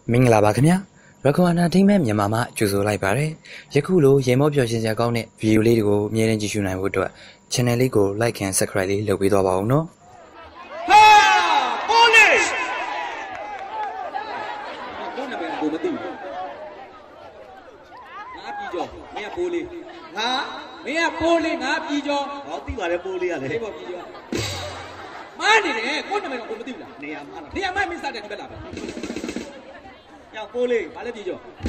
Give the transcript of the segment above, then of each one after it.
မင်္ဂလာပါခင်ဗျာရကွာနာထိမ့်မဲ့မြန်မာမှာကြိုဆိုလိုက်ပါတယ်ယခုလိုရေမောပျော်ရှင်စရာကောင်းတဲ့ဗီဒီယိုလေးတွေကိုအမြဲတမ်းကြည့်ရှုနိုင်ဖို့အတွက် channel လေးကို like and subscribe လေးလုပ်ပေးသွားပါဦးနော်ဟာပိုးလေးကိုနာမည်ကိုမသိဘူးငါပြီးကြောမင်းကပိုးလေးငါမင်းကပိုးလေးငါပြီးကြောဟောသိပါတယ်ပိုးလေးကလည်းသိပါပြီးကြောမားနေတယ်ကိုနာမည်ကိုမသိဘူးလားနေရာမှာမင်းစားတယ်ဒီဘက်လာပဲ要玻璃，把那啤酒。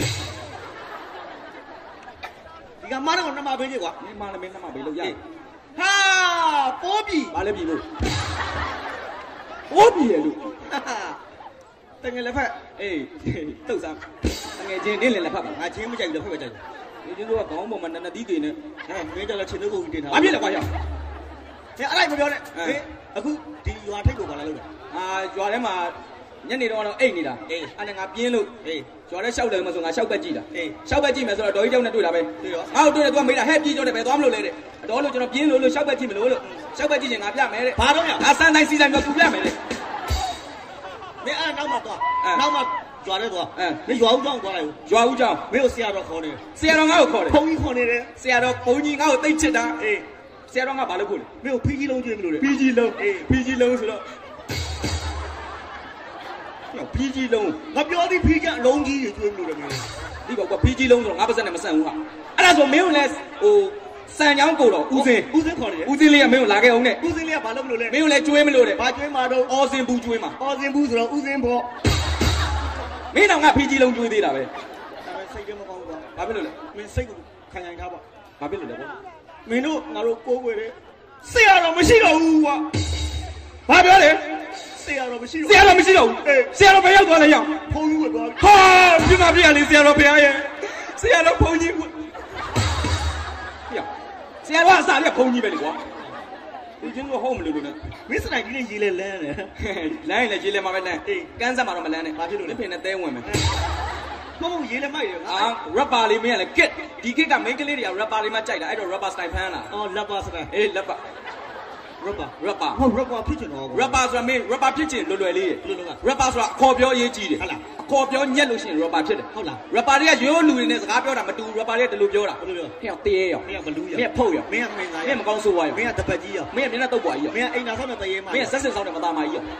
你看妈那个那么啤酒你妈那边那么啤酒呀？哈，波比，把那啤酒。波比耶路，哈哈。等下来拍，哎，豆上，等下今天来拍吧，俺今天没见到拍不见。你就说讲我们那地地呢，哎，没叫他请那个地头。哪边来挂呀？哎，阿来不标呢？哎，阿姑，地原太多过来了。啊，原来嘛。ညနေတော့အိတ်နေတာအေးအဲ့ဒါငါပြင်းလို့အေးကျော်တဲ့လျှောက်တယ်မဆိုငါလျှောက်ပဲကြည့်တာအေးလျှောက်ပဲကြည့်မယ်ဆိုတော့ဒေါ်ကြီးကျောင်းနဲ့တွေ့တာပဲတွေ့ရောငါ့ကိုတွေ့တယ်သူကမေးတာဟဲ့ပြေးကျော်တယ်ပဲသွားမလို့လဲတဲ့တော်လို့ကျွန်တော်ပြင်းလို့လျှောက်ပဲကြည့်မလို့လျှောက်ပဲကြည့်ရင်ငါပြမယ်တဲ့ဘာတော့ရငါစမ်းတိုင်းစီးတိုင်းမျိုးသူပြမယ်တဲ့မင်းအဲ့နောက်မှသွားနောက်မှရွာတဲ့သွားမင်းရွာဦးကျောင်းသွားလိုက်ရွာဦးကျောင်းမင်းကိုဆရာတော်ခေါ်နေဆရာတော်ငါ့ကိုခေါ်တယ်ဘုန်းကြီးခေါ်နေတယ်ဆရာတော်ဘုန်းကြီးငါ့ကိုသိချစ်တာအေးဆရာတော်ငါဘာလို့ခေါ်လဲမင်းကိုဖီးကြီးလုံးကျွေးမလို့တဲ့ဖီးကြီးလုံးအေးဖီးကြီးလုံးဆိုတော့ဖီးကြီးလုံးငါပြောသည်ဖီးကြီးအလုံးကြီးတွေကျွေးမလို့တယ်မင်းဒီပေါ့ကွာဖီးကြီးလုံးဆိုတော့ငါပါစက်နဲ့မဆန့်ဘူးဟာအဲ့ဒါဆိုမင်းကိုလည်းဟိုစံချောင်းကိုတော့ဦးစင်းခေါ်နေတယ်ဦးစင်းလေးကမင်းကိုလာခဲ့အောင်နဲ့ဦးစင်းလေးကဘာလုပ်မလို့လဲမင်းကိုလည်းကျွေးမလို့တဲ့ဘာကျွေးမှာတော့အော်စင်ဘူးကျွေးမှာအော်စင်ဘူးဆိုတော့ဦးစင်းပေါ့မင်းတော့ငါဖီးကြီးလုံးကျွေးသေးတာပဲဒါပဲစိတ်ထဲမကောင်းဘူးကွာဘာဖြစ်လို့လဲမင်းစိတ်ကိုခံရင်ထားပါဘာဖြစ်လို့လဲကွာမင်းတို့ငါတို့ကိုးွယ်တယ်ဆရာတော်မရှိတော့ဘူးကွာဘာပြောလဲဆရာတော်မရှိတော့ဆရာတော်မရှိတော့ဘူးဆရာတော်ဘယ်ရောက်သွားလဲရောက်ဖုန်းကြီးကသွားဟာဒီမှာပြရလေဆရာတော်ဘုရားရဲ့ဆရာတော်ဖုန်းကြီးကဆရာတော်အစားရဖုန်းကြီးပဲလေကွာဒီချင်းတော့ဟုတ်မလို့လို့နဲ့မစ္စတိုင်ကြီးနဲ့ရေးလဲလန်းတယ်လမ်းရင်လည်းရေးလဲမှာပဲလမ်းကန်းဆက်မှာတော့မလန်းနဲ့ဘာဖြစ်လို့လဲဖင်နဲ့တဲဝင်မယ်မဟုတ်ရေးလဲမိုက်တယ်အာရပ်ပါလေးမင်းကလည်းကစ်ဒီကစ်ကမိန်းကလေးတွေကရပ်ပါလေးမှကြိုက်တာအဲ့တော့ရပ်ပါစတိုင်ဖမ်းလာအော်လက်ပါစတိုင်အေးလက်ပါrapper ဟုတ် rapper ဖြစ်ချင်တော့ rapper ဆိုတာမင်း rapper ဖြစ်ချင်လွယ်လွယ်လေးရေလွယ်လွယ်က rapper ဆိုတာအခေါ်ပြောအရေးကြီးတယ်ဟုတ်လားအခေါ်ပြောညက်လို့ရှိရင် rapper ဖြစ်တယ်ဟုတ်လား rapper တွေကရိုးလူတွေနဲ့စကားပြောတာမတူ rapper တွေကဒီလိုပြောတာဘယ်လိုပြောဟဲ့တေးရောမင်းကမလူးရောမင်းကဖုတ်ရောမင်းကမင်းသားရောမင်းကမကောင်းဆိုးွားရောမင်းကတပတ်ကြီးရောမင်းကမျက်နှာတုပ်ပွားကြီးရောမင်းကအိမ်သာဆောက်တဲ့တရေမမင်းကဆက်စစ်ဆောက်တဲ့မသားမကြီးရော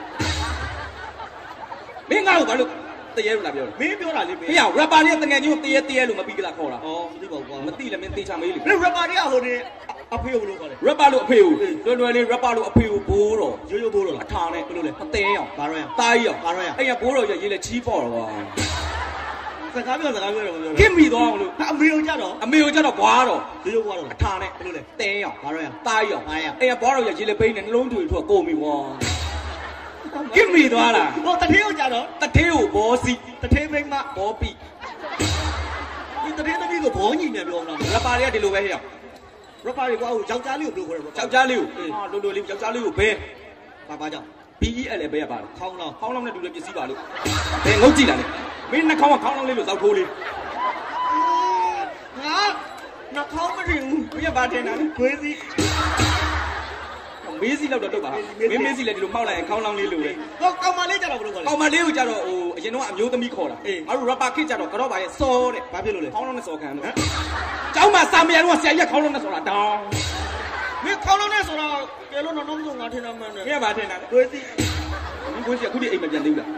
မင်းငါ့ကိုဘာလို့တရေလို့လာပြောလဲမင်းပြောတာလေမင်းဟဲ့ rapper တွေကတကယ်ကြီးတရေလို့မပြီးကလားခေါ်တာဩမသိပါဘူးကွာမသိလည်းမင်းသေချာမေးလေ rapper တွေကဟိုနေအဖေကိုလို့ခေါ်တယ် rapper လို့အဖေကိုလွယ်လွယ်လေး rapper လို့အဖေကိုဘိုးတော်ရိုးဘိုးတော်အထာနဲ့ဘယ်လိုလဲအသေးရောဘာရောတားကြီးရောဘာရောအဲ့ရဘိုးတော်ရေးလဲချီးပေါ့တော့ကွာစကားပြောတော့ခင်မိသွားအောင်လို့အမေကိုကြတော့ဘွားတော်ရိုးဘွားတော်အထာနဲ့ဘယ်လိုလဲတဲရောဘာရောတားကြီးရောအဲ့ရဘွားတော်ရေးလဲပိန်းနဲ့နှလုံးတွေထွက်ကုန်ပြီကွာခင်မိသွားလားဟောတထေးကိုကြတော့တထေးကိုဘောစီတထေးမိန်းမဘောပီဒီတထေးသမီးကိုဘောညီနဲ့ပြောအောင်လား rapper တွေကဒီလိုပဲဟဲ့rapper တွေကွာဟိုယောက်ျားလေးကိုဘယ်လိုခေါ်လဲယောက်ျားလေးကိုဟာလိုလေးယောက်ျားလေးကိုဘယ်ဘာကြောင့် BEL လည်းဘယ်ရပါလဲခေါင်းလောင်းနဲ့တူလည်းပစ္စည်းပါလို့ဘယ်ငုတ်ကြည့်လာလဲမင်းနှာခေါင်းကခေါင်းလောင်းလေးလို့ဇောက်ထိုးလေးငါနှာခေါင်းမထင်ဘူးဘယ်ဘာထင်တာလဲခွေးစီမေးစီလောက်တော့ပါမင်းမေးစီလည်းဒီလိုမှောက်လိုက်ရင်ခေါင်းလောင်းလေးလိုပဲဟောကောင်မလေးကြတော့ဘယ်လိုခေါ်လဲကောင်မလေးကိုကြတော့ဟိုအရင်တော့အမျိုးသမီးခေါ်တာငါတို့ rapper ခစ်ကြတော့ကတော့ပါရဲ့စောတဲ့ဘာဖြစ်လို့လဲခေါင်းလောင်းနဲ့စောခံတယ်ကျောင်းမှာစာမရတော့ဆရာကြီးခေါင်းလုံးနဲ့ဆိုတာတောင်းမင်းခေါင်းလုံးနဲ့ဆိုတော့ကဲလို့တော့ငါထင်တာမှန်တယ်မင်းကဘာထင်တာလဲကိုယ်စီမင်းကိုယ်စီအခုဒီအိမ်မပြန်သေးဘူးလား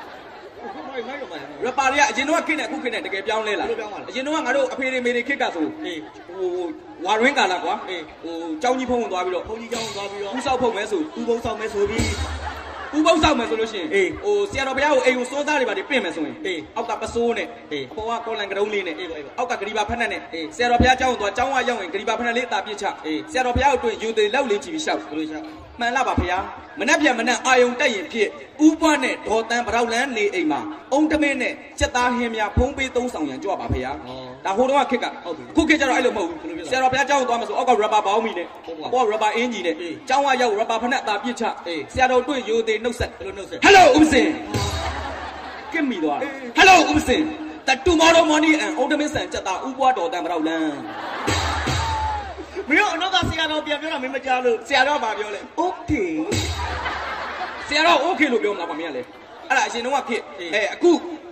ရပါရီကအရင်တော့ခင်းနဲ့အခုခင်းနဲ့တကယ်ပြောင်းလဲလာအရင်တော့ငါတို့အဖေတွေမေတွေခစ်ကဆိုဟိုဝါရင်းကာလာကွာဟိုကျောင်းကြီးဖုံးဝင်သွားပြီးတော့ဖုံးကြီးကျောင်းသွားပြီးတော့ဥဆောက်ဖုံးမဲဆိုဥပုံဆောက်မဲဆိုပြီးဥပုံဆောက်မယ်ဆိုလို့ရှိရင်ဟိုဆရာတော်ဘုရားကိုအိမ်ကိုစိုးသားတွေပါပြင်မယ်ဆိုရင်အောက်ကပစိုးနဲ့အပေါ်ကကောလန်ကတုံးလေးနဲ့အောက်ကဂရီဘာဖက်နဲ့ဆရာတော်ဘုရားကျောင်းကိုသွားကျောင်းကရောက်ရင်ဂရီဘာဖက်နဲ့လေးအသာပြစ်ချဆရာတော်ဘုရားကိုတွေ့ယူသေးလောက်လေးကြည့်ပြီးရှောက်ဘယ်လိုရှောက်မှန်လားပါဘုရားမနှက်ပြန်မနှက်အာယုံတက်ရင်ဖြစ်ဥပွားနဲ့ဒေါ်တန်းဗရောက်လန်းနေအိမ်မှာအုံတမင်းနဲ့စက်သားဟင်းများဖုံးပေးသုံးဆောင်ရန်ကြွပါဘုရားဒါဟိုတော့ခစ်ကခုခစ်ကြတော့အဲ့လိုမဟုတ်ဘူးဆရာတော်ဘုရားကျောင်းကိုသွားမယ်ဆိုအောက်က rapper ဘောင်းမီနဲ့အပေါ် rapper အင်ဂျီနဲ့ကျောင်းကရောက် rapper ဖက်နဲ့အသာပြစ်ချဆရာတော်တွေ့ယူသေးနှုတ်ဆက်ဘယ်လိုနှုတ်ဆက် Hello ဦးစင်ကင်မီသွား Hello ဦးစင် The tomorrow morning and ultimate ဆန်စက်သားဥပွားတော်တန်းဗရောက်လန်းမင်းတို့အနောက်ကဆရာတော်ပြန်ပြောတာမင်းမကြားလို့ဆရာတော်ဘာပြောလဲ Okay ဆရာတော် Okay လို့ပြောမလားပါမင်းကလေအဲ့ဒါအရှင်တော့ခေအခု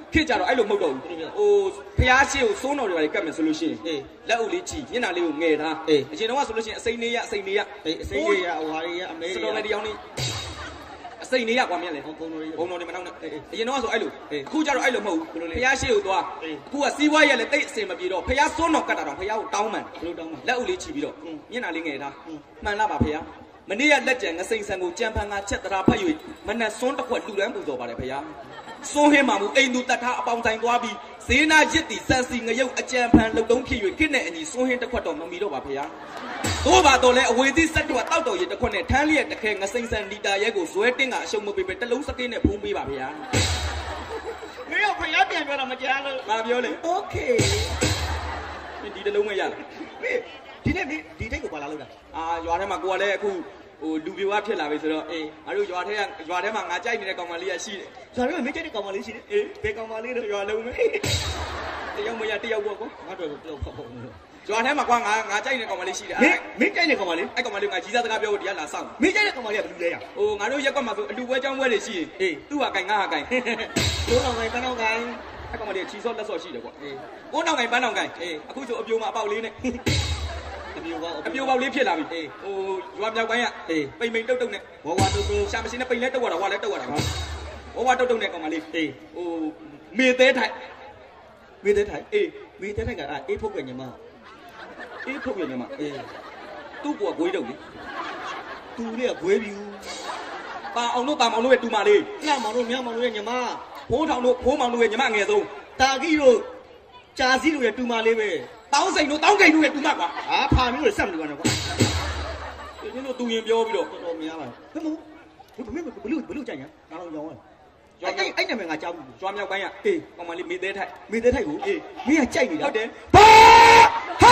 ခေတ်ကြတော့အဲ့လိုမဟုတ်တော့ဘူးဟိုဖျားရှိကိုစိုးတော်တွေပါလေကတ်မယ်ဆိုလို့ရှိရင်လက်အုပ်လေးကြည့်မျက်နှာလေးကိုငယ်ထားအရင်တော့ဆိုလို့ရှိရင်အစိမ့်လေးရအစိမ့်လေးရအစိမ့်လေးရဟိုဟာတွေရအမေစတော်နဲ့တရားလေးအစိမ့်လေးရကွာမြင်လေဘုံတော်တွေမနှောက်နဲ့အရင်တော့ဆိုအဲ့လိုအခုကြတော့အဲ့လိုမဟုတ်ဘူးဖျားရှိကိုသွားအခုကစီးပွားရေးလည်းတိတ်အစင်မပြေတော့ဖျားစိုးတော်ကတ်တာတော့ဖျားကိုတောင်းမှန်လက်အုပ်လေးချီပြီးတော့မျက်နှာလေးငယ်ထားမှန်လားပါဖျားမနေ့ကလက်ကျန်ငစိမ့်ဆန်ကိုကြံဖန်ကချက်တရာဖတ်၍မနဲ့စွန်းတစ်ခွက်လှူဒန်းပူတော်ပါတယ်ဖျားစွန်းဟင်းမှာမူအိမ်သူတတ်ထားအပေါင်ဆိုင်သွားပြီးဈေးနာရစ်တီစန်စီငရုတ်အကြံဖန်လှုပ်တုံးဖြစ်၍ခစ်နဲ့အညီစွန်းဟင်းတစ်ခွက်တော့မမီတော့ပါဖျားတို့ပါတော့လဲအဝေးသီးဆက်တော့တောက်တော်ရည်တစ်ခွက်နဲ့ထန်းလျက်တစ်ခဲငစိမ့်ဆန်လီတာရဲကိုဇွဲတင်းကအရှုံမပေးပဲတစ်လုံးစကင်းနဲ့ဖုံးပေးပါဖျားမင်းဖျားပြန်ပြောတော့မကြားလို့ငါပြောလေโอเคဒီတစ်လုံးမရလားဒီနေ့ဒီတိတ်ကိုပါလာလို့လားရွာထဲမှာကိုကလည်းအခုဟိုလူပြိုကဖြစ်လာပြီဆိုတော့ငါတို့ရွာထဲမှာငါကြိုက်နေတဲ့ကောင်မလေးကရှိတယ်ရွာထဲမှာမင်းကြိုက်တဲ့ကောင်မလေးရှိတယ်ဘယ်ကောင်မလေးတော့ရွာလုံးပဲတယောက်မရတယောက်ပေါ့ကွာငါတို့တယောက်ပေါ့ရွာထဲမှာကွာငါကြိုက်နေတဲ့ကောင်မလေးရှိတယ်မင်းကြိုက်တဲ့ကောင်မလေးအဲ့ကောင်မလေးကကြီးစားစကားပြောဖို့တရားလာစောင့်မင်းကြိုက်တဲ့ကောင်မလေးကဘယ်လိုလဲရဟိုငါတို့ရက်ကွက်မှာဆိုအလူပွဲចောင်းပွဲတွေရှိရင်သူ့ဟာကင်ငါဟာကင်တို့တော်ကင်ပန်းတော်ကင်အဲ့ကောင်မလေးချီစောလက်စောရှိတယ်ကွာကိုနောက်ကင်ပန်းတော်ကင်အခုဆိုအပြိုမှာအပေါက်လေးနဲ့အပြိုပေါက်လေးဖြစ်လာပြီဟိုရွာမြောက်ပိုင်းကပိန်တုတ်နဲ့ဝဝတုတ်ရှာမစင်းနဲ့ပိန်လဲတုတ်ရတာဝါလဲတုတ်ရတာဝဝတုတ်နဲ့ကောင်မလေးဟိုမေသေးထိုင်မေသေးထိုင်မေသေးထိုင်ကအေးဖုတ်ကညီမအေးဖုတ်ကညီမသူ့ကွာဂွေးတုတ်လေသူလေးကဂွေးပြူပါအောင်တို့ရဲ့တူမလေးလှမောင်တို့မြောင်မောင်တို့ရဲ့ညီမဖိုးထောင်တို့ဖိုးမောင်တို့ရဲ့ညီမငယ်ဆုံးတာကြီးတို့ကြာစီတို့ရဲ့တူမလေးပဲတောင်းစိန်တို့တောင်းကိန်တို့ရဲ့တူမကွာဖာမျိုးတွေဆက်မလို့ကတော့ကွာဒီလိုတူရင်ပြောပြီးတော့တော်တော်များပါဘယ်မို့ဘလို့ကြိုက်ညာငါတော့ကြောင်းရွာအဲ့နာမည်ငါကြားဘူးရွာမြောက်ပိုင်းကကောင်မလေးမေသေးထိုက်ကိုမင်းကကြိုက်နေတာဟုတ်တယ်ဟာ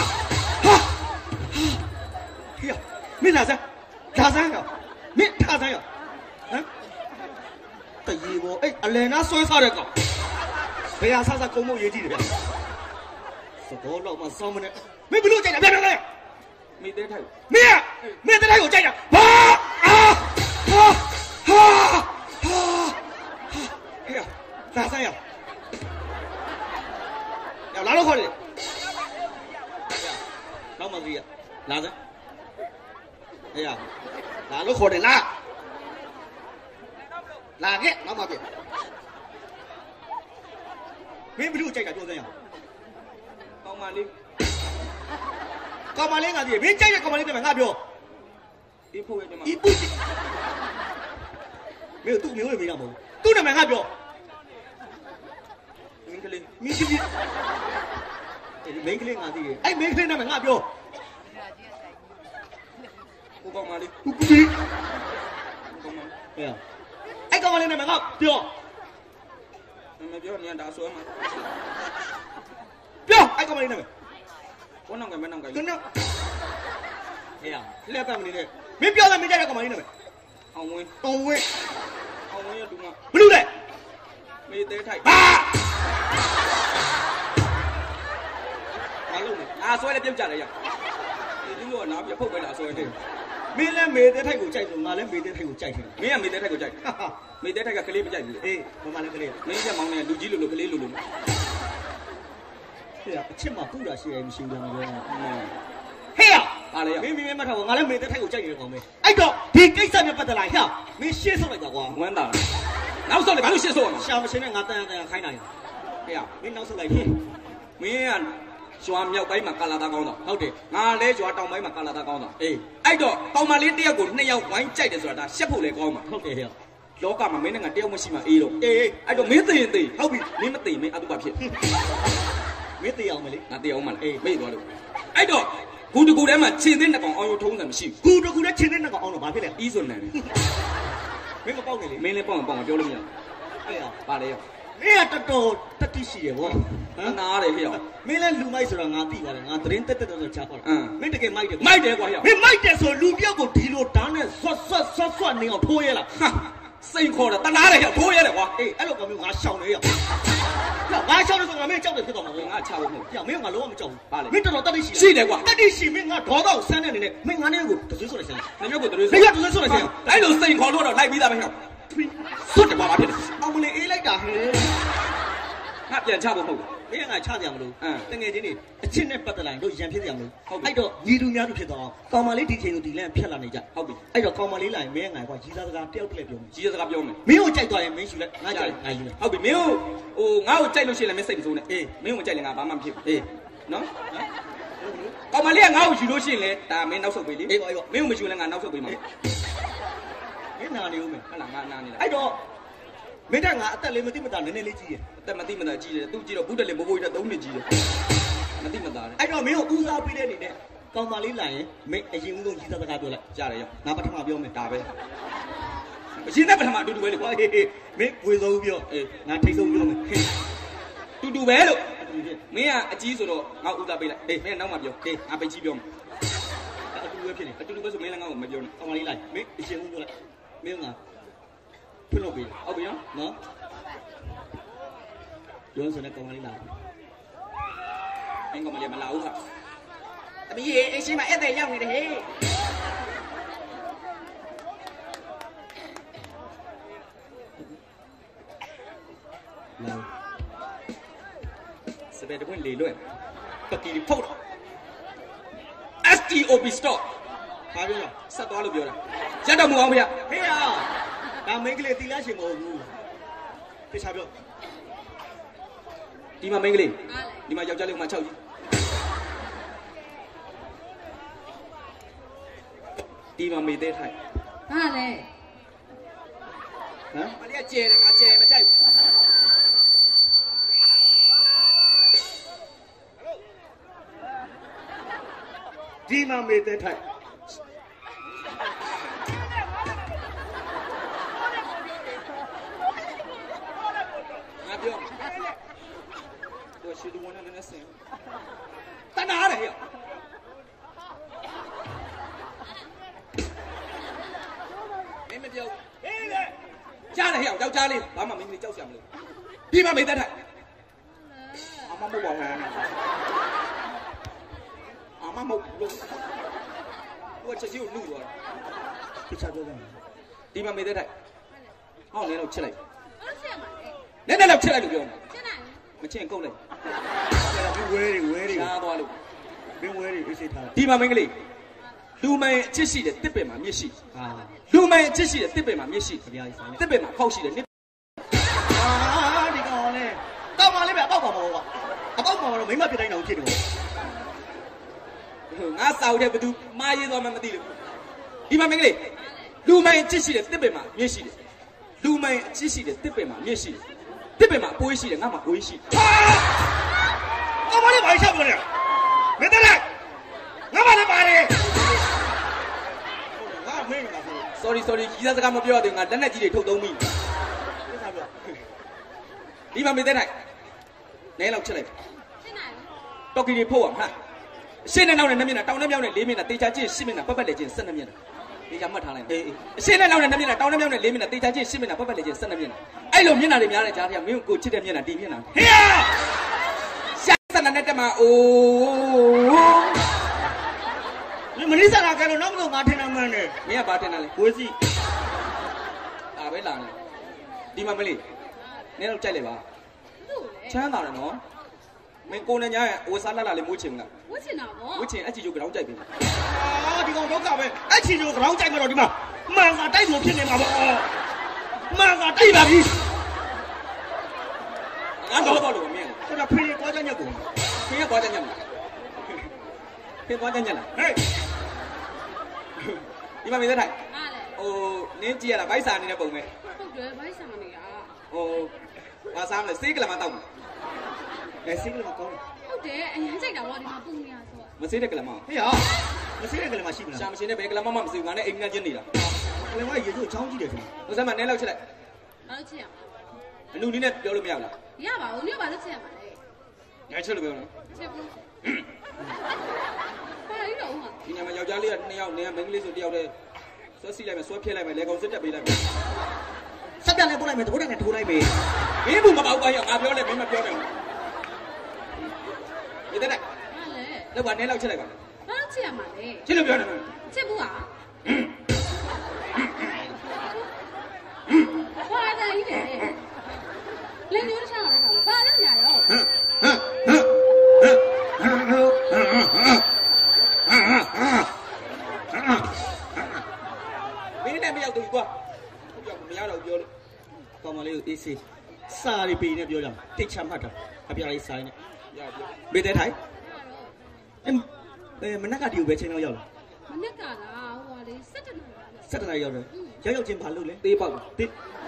ဟေးမင်းလာစမ်းရောမင်းထားစမ်းရောဟမ်တရေဘောအဲ့အလယ်နာဆွဲစားတဲ့ကောင်ဘယ်ဟာဆဆကုန်းမရေးကြည့်တယ်ဗျသဘောတော့မစောင်းမနဲ့မင်းဘလို့ကြိုက်တာဗျာမေသေးထိုက်မင်းသေးထိုက်ကိုကြိုက်တာဟာဟေးလာစမ်းရောလာလို့ခေါ်တယ်နောက်မှကြီးရလာစမ်းဟေးလာလို့ခေါ်တယ်လာခဲ့နောက်မှပြမင်းဘလို့ကြိုက်တာပြောစမ်းရောကောင်မလေးငါတည်းမင်းကြိုက်တဲ့ကောင်မလေးတည်းငါပြောအေးဖို့ရဲ့ညီမအေးဖို့မင်းသူ့မျိုးလည်းမရမဟုတ်သူ့နာမည်ငါပြောမင်းကလေးမင်းကလေးငါတည်းအဲ့မင်းကလေးနာမည်ငါပြောကိုကောင်မလေးဟဲ့အဲ့ကောင်မလေးနာမည်ငါပြောမပြောညံတာဆွဲမှာပြောအဲ့ကောင်မလေးနာမည်ကိုနောက်ကမနောက်ကဟေးလက်ပတ်မနေနဲ့မင်းပြောတယ်မင်းကြတဲ့ကောင်မလေးနာမည်အောင်ဝင်းရတူမဘလို့လဲမေသေးထိုက်ဘာလို့လဲဆွဲလည်းပြုတ်ကြတယ်ရဒီလိုကနားပြဖုတ်ပဲလားဆွဲတယ်မင်းလည်းမေသေးထိုက်ကိုကြိုက်လို့ငါလည်းမေသေးထိုက်ကိုကြိုက်တယ်မင်းကမေသေးထိုက်ကိုကြိုက်မေသေးထိုက်ကကလေးမကြိုက်ဘူးဘာမှလည်းကလေးမင်းချက်မောင်းနေလူကြီးလိုကလေးလိုဟေးအချစ်မှာပူတာရှိရင်မရှိဘူးလားမပြောဟေးပါလေမင်းမထားဘူးငါလည်းမေသေးထိုက်ကိုကြိုက်နေတယ်ကောင်ပဲအဲ့တော့ဒီကိစ္စနဲ့ပတ်သက်လာဟဲ့မင်းရှင်းဆုံးလိုက်ပါကွာဝမ်းသာနောက်ဆုံးလေဘာလို့ရှင်းဆုံးအောင်ရှာမရှင်းနဲ့ငါတန်ခိုင်းနိုင်ဟေးမင်းနောက်ဆုံးလိုက်ပြီမင်းကရွာမြောက်ပိုင်းမှာကာလာသားကောင်းတာဟုတ်တယ်ငါလဲရွာတောင်ပိုင်းမှာကာလာသားကောင်းတာအဲ့တော့ကောင်မလေးတယောက်ကို2ယောက်ဝိုင်းကြိုက်တယ်ဆိုတာဒါရှက်ဖို့လဲကောင်းမှာဟုတ်တယ်ဟဲ့လောကမှာမင်းနဲ့ငါတယောက်မရှိမှအေးတော့အဲ့တော့မင်းသိရင်သိဟုတ်ပြီမင်းမသိမင်းအတုပဖြစ်မင်းသိအောင်မလေးငါသိအောင်မလားမေ့သွားလို့အဲ့တော့ဂူတကူထဲမှာခြေသိန်း2ကောင်အောင်ရုံထုံးတယ်မရှိဘူးဂူတကူထဲခြေသိန်း2ကောင်အောင်တော့ဘာဖြစ်လဲအီးစွန်နန်မင်းမပေါက်နေလေမင်းလည်းပေါက်မပြောလို့မရအဲ့ပါလေမင်းကတော်တတိရှိရဗောနားတယ်ဟဲ့မင်းလည်းလူမိုက်ဆိုတာငါသိပါတယ်ငါသတင်းတက်တော့ချားပါလားမင်းတကယ်မိုက်တယ်ကွာဟဲ့မင်းမိုက်တယ်ဆိုလူပြောက်ကိုဒီလိုတန်းနဲ့ဆွတ်နေအောင်ထိုးရလားစိန်ခေါ်တာတနာတယ်ဟဲ့ထိုးရတယ်ကွာအဲ့လိုကမျိုးငါရှောင်နေရငါရှောင်နေဆိုငါမင်းကြောက်တယ်ဖြစ်တော့မှာငါချဖို့မဟုတ်မင်းကလုံးဝမကြောက်ဘူးပါလေမင်းတော်တော်တတိရှိတယ်ကွာတတိရှိမင်းငါဒေါသကိုစမ်းတဲ့အနေနဲ့မင်းငါနဲ့ကိုတဆွေးဆွတ်လိုက်စမ်းငါမျိုးကိုတဆွေးဆွတ်လိုက်စမ်းအဲ့လိုစိန်ခေါ်လို့တော့လိုက်ပြီးသားပဲဟဲ့စွတ်တယ်ပါဖြစ်တယ်အောင်မလေးအေးလိုက်တာဟဲ့ငါပြန်ချဖို့မဟုတ်ဘူးမင်းကချကြမလို့တငယ်ချင်းတွေအချင်းနဲ့ပတ်သက်လာရင်တို့ရံဖြစ်ကြမလို့အဲ့တော့ညီတူများတူဖြစ်တော့ကောင်မလေးဒီချိန်ကိုဒီလန့်ဖြတ်လာနေကြဟုတ်ပြီအဲ့တော့ကောင်မလေးလာရင်မင်းငါကွာကြီးစားစကားတယောက်တည်းပြောမယ်ကြီးစားစကားပြောမယ်မင်းကိုကြိုက်သွားရင်မင်းယူလိုက်ငါကြိုက်ငါယူလိုက်ဟုတ်ပြီမင်းကိုဟိုငါ့ကိုကြိုက်လို့ရှိရင်လည်းမင်းစိတ်မဆိုးနဲ့အေးမင်းကိုကြိုက်ရင်ငါဘာမှမဖြစ်ဘူးအေးနော်ကောင်မလေးကငါ့ကိုယူလို့ရှိရင်လည်းဒါမင်းနောက်ဆုတ်ပေးလေအေးပေါ့မင်းကိုမယူလည်းငါနောက်ဆုတ်ပေးမှာမင်းနာနေဦးမယ်ဟုတ်လားငါနာနေလားအဲ့တော့မင်းကငါအသက်လေးမသိမသာနည်းနည်းလေးကြီးတယ်အသက်မသိမသာကြီးတယ်သူကြည့်တော့ဘူးတက်လေးဘိုးဘိုးကြီးတော့3နှစ်ကြီးတယ်မသိမသာတယ်အဲ့တော့မင်းကိုဦးစားပေးတဲ့အနေနဲ့ကောင်မလေးလာရင်မင်းအရင်ဦးဆုံးကြီးစားစကားပြောလိုက်ကြားတယ်ရောငါပထမပြောမယ်ဒါပဲအရင်ကပထမအတူတူပဲလေကွာမင်းဝေဆုံးပြောအေးငါထိတ်ဆုံးပြောမယ်တူတူပဲလို့မင်းကအကြီးဆိုတော့ငါဦးစားပေးလိုက်အေးမင်းနောက်မှပြောအေးငါပိတ်ကြီးပြောမယ်အတူတူပဲဖြစ်နေအတူတူပဲဆိုမင်းလည်းငါ့ကိုမပြောနဲ့ကောင်မလေးလာမင်းအရင်ဦးပြောလိုက်မင်းကဖွင့်လို့ပြီဟုတ်ပြီနော်ရုံးစနဲ့ကောင်မလေးလာမင်းကောင်မလေးမလာဘူးဟာတမီးရေအရှင်မအဲ့တဲ့ရောက်နေတယ်ဟေးလာစပယ်တပွင့်လေလွဲ့ပကီဖုတ်တော့ STOP stop ဘာပြောလဲဆက်သွားလို့ပြောတာရက်တော့မအောင်ဗျာဟေးရဒါမင်းကလေးတီလာရှင်မဟုတ်ဘူးတခြားပြောဒီမှာမင်းကလေးဒီမှာယောက်ျားလေးကမှ6ကြီးဒီမှာမေးသေးထိုင်ဟာလေဟမ်မလေးကကျဲတယ်ငါကျဲမကြိုက်ဒီမှာမေးသေးထိုင်ပြောတော့ရှိသူဝင်နေနေစင်တနာရတယ်ဟဲ့မင်းမပြောဟေးလေကြားတယ်ဟဲ့ယောက်ျားလေးဘာမှမင်းလေးကြောက်စရာမလိုဒီမှာမေးတတ်တယ်အမမဟုတ်ပါဘူးအမမဟုတ်လို့သူကချက်ချင်းကိုနှုတ်သွားတယ်တခြားပြောတယ်ဒီမှာမေးတတ်တယ်ဟောင်းနေတော့ချက်လိုက်ဟုတ်ချက်ပါနည်းနည်းတော့ချက်လိုက်လို့ပြောမှာချက်နိုင်မချင်းကုတ်လိုက်ဝဲတွေရှားသွားလို့မင်းဝဲတွေအေးစိတ်ထားဒီမှာမင်းကလေးလူမိုင်အချစ်ရှိတဲ့တစ်ပင်မှာမြစ်ရှိဟာလူမိုင်အချစ်ရှိတဲ့တစ်ပင်မှာမြစ်ရှိကြပြားကြီးဆိုင်တစ်ပင်မှာဖောက်ရှိတယ်နှစ်အာဒီကောင်လေးကောင်းပါလေးပဲအပေါက်ပါမဟုတ်ပါအပေါက်ပါတော့မိမပြတိုင်းတော့ဖြစ်တယ်ငါစာအုပ်ထဲဘယ်သူမှားရေးသွားမှမသိလို့ဒီမှာမင်းကလေးလူမိုင်အချစ်ရှိတဲ့တစ်ပင်မှာမြစ်ရှိတယ်လူမိုင်အချစ်ရှိတဲ့တစ်ပင်မှာမြစ်ရှိတယ်တစ်ပင်မှာအပွေးရှိတယ်ငါမှာအပွေးရှိကောင်းပါလေးဘာချက်ပြောလဲမင်းတက်လိုက်ငါမလည်းပါတယ်ငါမင်းက sorry ကြီးစားစကားမပြောရသေးငါလက်နဲ့ကြီးတွေထုတ်သုံးပြီဒီမှာမေးတဲ့နိုင်နဲလောက်ချက်လိုက်ချက်နိုင်တော်ကီတွေဖို့အောင်ဟာရှင်းနဲ့နောက်နဲ့2မျက်နှာတောင်းနဲ့မြောက်နဲ့4မျက်နှာတေချာချင်း10မျက်နှာပတ်ပတ်လေချင်း12မျက်နှာတေချာမှတ်ထားလိုက်အေးရှင်းနဲ့နောက်နဲ့2မျက်နှာတောင်းနဲ့မြောက်နဲ့4မျက်နှာတေချာချင်း10မျက်နှာပတ်ပတ်လေချင်း12မျက်နှာအဲ့လိုမျက်နှာတွေများတဲ့ကြားထဲကမင်းကိုချစ်တဲ့မျက်နှာဒီမျက်နှာဟေးရှာစနနဲ့တက်မှာအိုးမင်းစရာကဲလို့နောက်မလို့ငါထင်တာမှန်းတယ်မင်းကဘာထင်တာလဲဝေးစီဒါပဲလာနေဒီမှာမလေးနင်းတော့ကြိုက်လိုက်ပါချမ်းသာတယ်နော်မင်းကိုနဲ့ညာရဲ့ဝစားလာလေးမိုးချင်မလားမိုးချင်တာဗောမိုးချင်အချီကျိုးကြောင်ကြိုက်ပြီအာဒီကောင်ဒုက္ခပဲအချီကျိုးကြောင်ကြိုက်မှာတော့ဒီမှာမှန်ကတိုက်လို့ဖြစ်နေမှာဗောမှန်ကတိုက်ပါပြီငါတော့လို့မင်းဆိုတော့ဖေးကွာကြညက်ကိုဖေးကွာကြညက်မှာဖေးကွာကြညက်လားဟေးဒီမှာမင်းသက်ထိုင်ဟာလေဟိုနင်းကြည့်ရတာဗိုက်စာနေတဲ့ပုံပဲဟုတ်တယ်ဗိုက်စာနေတာဟိုဘာစားမလဲစေးကလမတောက်မှာစေးကလမကောင်းဟုတ်တယ်အရင်ကြိုက်တာဗောဒီမှာပုံနေရဆိုမစေးတဲ့ကလမဟေးရမစေးတဲ့ကလမရှိဘူးလားရှာမရှင်နဲ့ဘယ်ကလမမှမစေးဘူးငါနဲ့အိမ်ငါချင်းနေတာကလမရေချိုးချောင်းကြည့်တယ်ခင်ဗျဟိုစမ်းမနဲလောက်ချက်လိုက်လောက်ချက်ရမှာအနုနည်းနဲ့ပြောလို့မရဘူးလားရပါဘူးနင်ကဘာလို့ချက်ရမှာလဲညာချက်လို့ပြောနော်ချက်ဘူးဘာလို့တော့ဟာဒီညမှာယောက်ျားလေးက2ယောက်နေကမိန်းကလေးဆို1ယောက်တည်းဆွဲစီလိုက်မယ်ဆွဲဖြဲလိုက်မယ်လေကောင်စစ်တက်ပေးလိုက်မယ်ဆက်ပြလည်းပို့လိုက်မယ်တဘိုးနဲ့ထိုးလိုက်မယ်မင်းဘူးမပေါ့ပါရငါပြောလဲမင်းမပြောနဲ့ဒီတဲ့ဟာလေလောက်ကနေလောက်ချက်လိုက်ပါဘာလို့ချက်ရမှာလဲချက်လို့ပြောတယ်ချက်ဘူးဟာဘာသာကြီးလဲလင်းညိုးချောင်းလဲခါဘာလို့ညာရောစီစာရီပေးနေပြောကြတိတ်ချမှတ်တာအပြားလေးဆိုင်နဲ့မေးတဲ့ထိုင်မနက်ကဒီကိုပဲချင်းတော့ရောက်လာမနက်ကလားဟိုလေ17နာရီ 17နာရီရောက်တယ်ရောက်ချင်းဘာလုပ်လဲတေးပေါက်တေး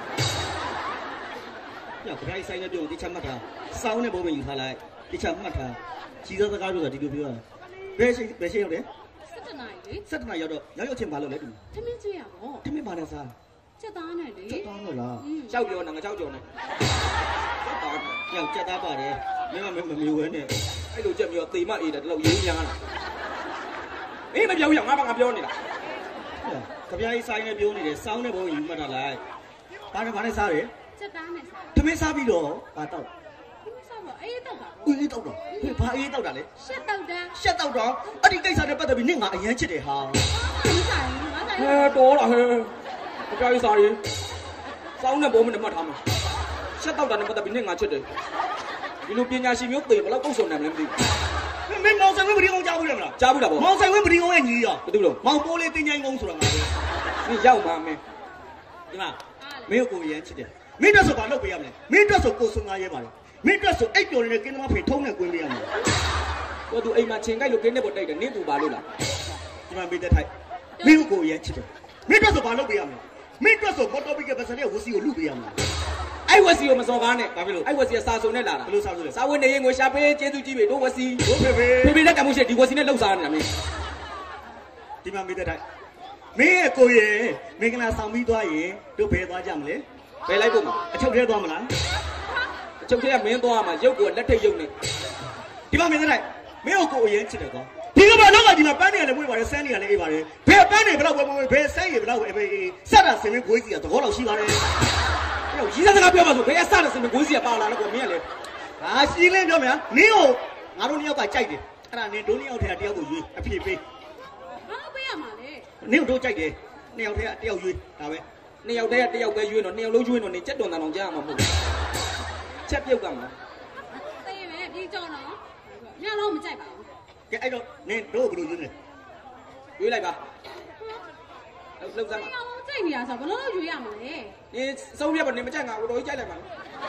ညခရိုင်ဆိုင်နဲ့ပြောတိတ်ချမှတ်တာစောင်းနဲ့ဘုံမယူထားလိုက်တိတ်ချမှတ်တာကြီးသောစကားပြောတာဒီလိုပြောတာဘယ်ရှိရောက်တယ် 17နာရီလေ 17နာရီရောက်တော့ရောက်ချင်းဘာလုပ်လဲတူထမင်းကျွေးရပေါ့ထမင်းဘာနဲ့စားချက်သားနဲ့လေချက်သားလို့လားရှောက်ပြောနေငါချောက်ကြော်နေညောက်ချက်သားပါတယ်မင်းမမျိုးဝဲနဲ့အဲ့လိုချက်မျိုးသေမအေးတယ်တလောက်ရေးများလားအေးမပြောရငါပြောနေတာခပြားကြီးဆိုင်နဲ့ပြောနေတယ်စောင်းနဲ့ဘုံယူမှတ်တာလိုက်ဘာနဲ့စားတယ်ချက်သားနဲ့စားထမင်းစားပြီးတော့ဘာတောက်ထမင်းစားတော့အေးတောက်တာအေးတောက်တော့ဘာအေးတောက်တာလဲရှက်တောက်တာအဲ့ဒီကိစ္စနဲ့ပတ်သက်ပြီးနင့်ငါအရန်ချစ်တယ်ဟာမဆိုင်ဘူးငါဆိုင်တော်လားဟဲ့ခပြားကြီးစားရင်စောင်းနဲ့ဘုံမနဲ့မှတ်ထားမှာရှက်တောက်တာနဲ့ပတ်သက်ပြီးနင့်ငါချစ်တယ်ဒီလိုပညာရှိမျိုးသေဘလောက်ပုတ်ဆုံနိုင်မလဲမသိဘူးမင်းမောင်ဆိုင်ဝင်းပတိကုန်းကြားဘူးလေမလားကြားဘူးတာပေါ့မောင်ဆိုင်ဝင်းပတိကုန်းရဲ့ညီရောဘာတူလို့မောင်ပိုးလေးတင်းချိုင်းကုန်းဆိုတာငါပဲမင်းရောက်မှာမင်းဒီမှာမင်းကိုရမ်းချစ်တယ်မင်းတို့ဆိုဘာလုပ်ပေးရမလဲမင်းတို့ဆိုကိုစုံငါရဲပါတယ်မင်းတို့ဆိုအိတ်ပျော်နေတဲ့ကင်းသမားဖေထုံးနဲ့ကွင်းပေးရမှာတော့သူအိမ်မှာချိန်ကြိုက်လို့ကင်းနဲ့ပေါ်တိုက်တယ်နင်းသူပါလို့လားဒီမှာမေးတဲ့ထိုက်မင်းကိုရမ်းချစ်တယ်မင်းတို့ဆိုဘာလုပ်ပေးရမလဲမင်းတို့ဆိုမော်တော်ဘိကပတ်စံနဲ့ဝစီကိုလူပေးရမှာအဲ့ဝစီကိုမစော်ကားနဲ့ဘာဖြစ်လို့အဲ့ဝစီကစာစုံနဲ့လာတာဘယ်လိုစာစုံလဲစာဝင်နေရင်ငွေရှာပေးကျေးဇူးကြီးပဲတို့ဝစီတို့ဖေလက်ကမှုရှိဒီဝစီနဲ့လှုပ်စားနေတာမင်းဒီမှာမေးတဲ့တိုင်မင်းရဲ့ကိုရဲ့မင်္ဂလာဆောင်ပြီးသွားရင်တို့ဘယ်သွားကြမလဲဘယ်လိုက်ဖို့မှာအချုပ်ထဲသွားမလားအချုပ်ထဲကမင်းသွားမှာရုပ်ကိုလက်ထိတ်ရုပ်နဲ့ဒီမှာမေးတဲ့တိုင်မင်းကိုအရင်ချစ်တယ်ကွာဒီကဘာတော့ကဒီမှာပန်းနေရလဲမွေးပါတယ်ဆန်းနေရလဲအေးပါတယ်ဘယ်ပန်းနေဘယ်တော့ဘယ်ဆန်းရဘယ်တော့အေးစတာစင်မင်းကိုကြီးကသဘောတော့ရှိပါတယ်ရီးစားစကားပြောပါဆိုဘယ်အစတဲ့စင်ကိုစီကပါလာလဲကွာမင်းကလေဟာရှင်းလင်းပြောမလားနင်းကိုငါတို့နှစ်ယောက်ကကြိုက်တယ်အဲ့ဒါနင်းတို့နှစ်ယောက်ထဲကတယောက်ကိုရွေးအဖြေပေးဘာလို့ပေးရမှာလဲနင်းတို့ကြိုက်တယ်နှစ်ယောက်ထဲကတယောက်ရွေးဒါပဲနှစ်ယောက်ထဲကတယောက်ပဲရွေးတော့နှစ်ယောက်လုံးရွေးတော့နေကြက်တွန်တန်အောင်ကြားရမှာမဟုတ်ဘူးချက်ပြုတ်ကမှာတေးပဲပြီးကြောင်းတော့ညလုံးမကြိုက်ပါဘူးကဲအဲ့တော့နင်းတို့ဘယ်လိုရွေးလဲရွေးလိုက်ပါလှုပ်စမ်းပါညလုံးကြိုက်နေရဆိုဘယ်လိုရွေးရမှာလဲ你收入不你们讲啊，我都一家来嘛。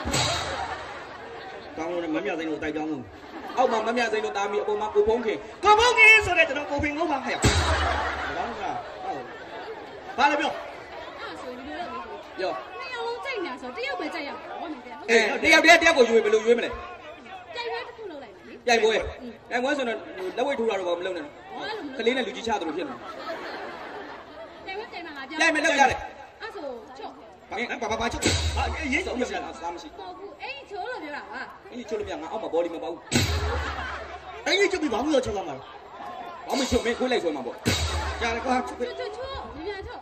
刚我们面子都带装了， 澳门面子都打米，我妈不碰去， 不碰去，说的这种公平公平还要，完了哦，完了没有？ 有。 你要弄这样说，这要不这样？我明白。 哎，你要个约没留约没嘞？ 约约不留来。 约不约？哎，我说呢，那位土佬我们留呢，可怜的刘吉恰都骗了。约没留下来。爸，就啊，人手没事啊，啥没事。 哎，抽了对吧？ 哎，抽了没有？俺澳门玻璃没包。 哎，你这边王要抽干嘛？ 我们抽没回来抽嘛不？ 呀，那个抽，你别抽。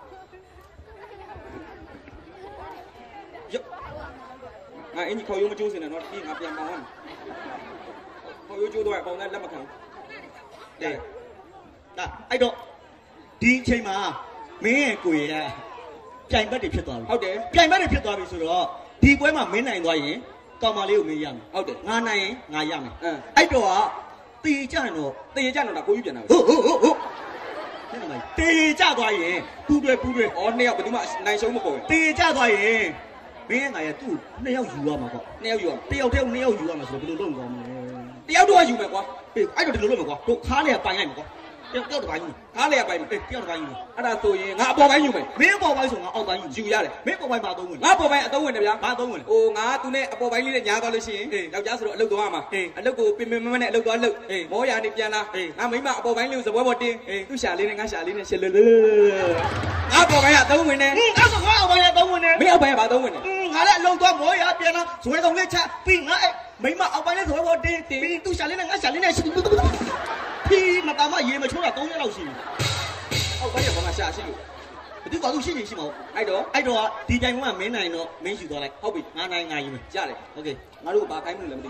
哟，哎，你靠有没酒水呢？那比俺别忙啊。靠有酒多，包那那么看。 对，那哎都，第一天嘛，没贵呀。ပြိုင်ဘက်တွေဖြစ်သွားပြီဟုတ်တယ်ပြိုင်ဘက်တွေဖြစ်သွားပြီဆိုတော့ဒီပွဲမှာမင်းနိုင်သွားရင်ကောင်မလေးကိုမင်းရမယ်ဟုတ်တယ်ငါနိုင်ရင်ငါရမယ်အဲ့တော့တေကြတော့တေကြတော့ဒါကိုကြီးပြန်တာဟုတ်အဲ့ဒါမှတေကြသွားရင်ပူတွဲဩနှစ်ယောက်ဘယ်သူမှနိုင်ရှုံးမပေါ်ဘူးတေကြသွားရင်မင်းငါရသူ့နှစ်ယောက်ယူရမှာပေါ့နှစ်ယောက်ယူရတယောက်တည်းနှစ်ယောက်ယူရမှာဆိုတော့ဘယ်လိုလုပ်မကောင်းမလဲတယောက်တော့ယူမယ်ကွာအေးအဲ့တော့ဒီလိုလုပ်မယ်ကွာတို့ခါးလေးကပိုင်လိုက်မယ်ကွာတယောက်တစ်ပိုင်းယူခါးလေးကပိုင်မယ်တယောက်တစ်ပိုင်းယူအဲ့ဒါဆိုရင်ငါအပေါ်ပိုင်းယူမယ်မင်းအပေါ်ပိုင်းဆိုငါအောက်ပိုင်းယူရတယ်မင်းအပေါ်ပိုင်းပါသုံးဝင်ငါအပေါ်ပိုင်းအသုံးဝင်တယ်ဗျာဘာသုံးဝင်ဟိုငါသူနဲ့အပေါ်ပိုင်းလေးနဲ့ညားသွားလို့ရှိရင်ယောက်ျားဆိုတော့အလုပ်သွားမှာအလုပ်ကိုပင်မနဲ့အလုပ်သွားလုပ်မောရာနေပြန်လာငါမိမအပေါ်ပိုင်းလေးကိုစပွဲပေါ်တင်သူ့ရှာလေးနဲ့ငါရှာလေးနဲ့ရှစ်လွငါအပေါ်ပိုင်းကအသုံးဝင်တယ်အဲ့ဆိုငါအောက်ပိုင်းကအသုံးဝင်တယ်မင်းအောက်ပိုင်းကဘာသုံးဝင်တယ်ငါလည်းအလုပ်သွားမောရာပြန်လာဇွဲကောင်လေးချပြီးငါအဲ့မိမအောက်ပိုင်းလေးစပွဲပေါ်တင်ပြီးသူ့ရှာလေးနဲ့ငါရှာလေးနဲ့ပြီးမတာမရေမချိုးတာ3ရက်လောက်ရှိပြီအောက်ပိုင်းကဘာမှရှာရှိလို့ဘယ်သူကသူရှိနေရှိမဟုတ်အဲ့တော့ဒီတိုင်ကမင်းနိုင်တော့မင်းယူသွားလိုက်ဟုတ်ပြီငါနိုင်ငါယူမယ်ကြားတယ်โอเคငါတို့ဘာခိုင်းမှုလဲမသိ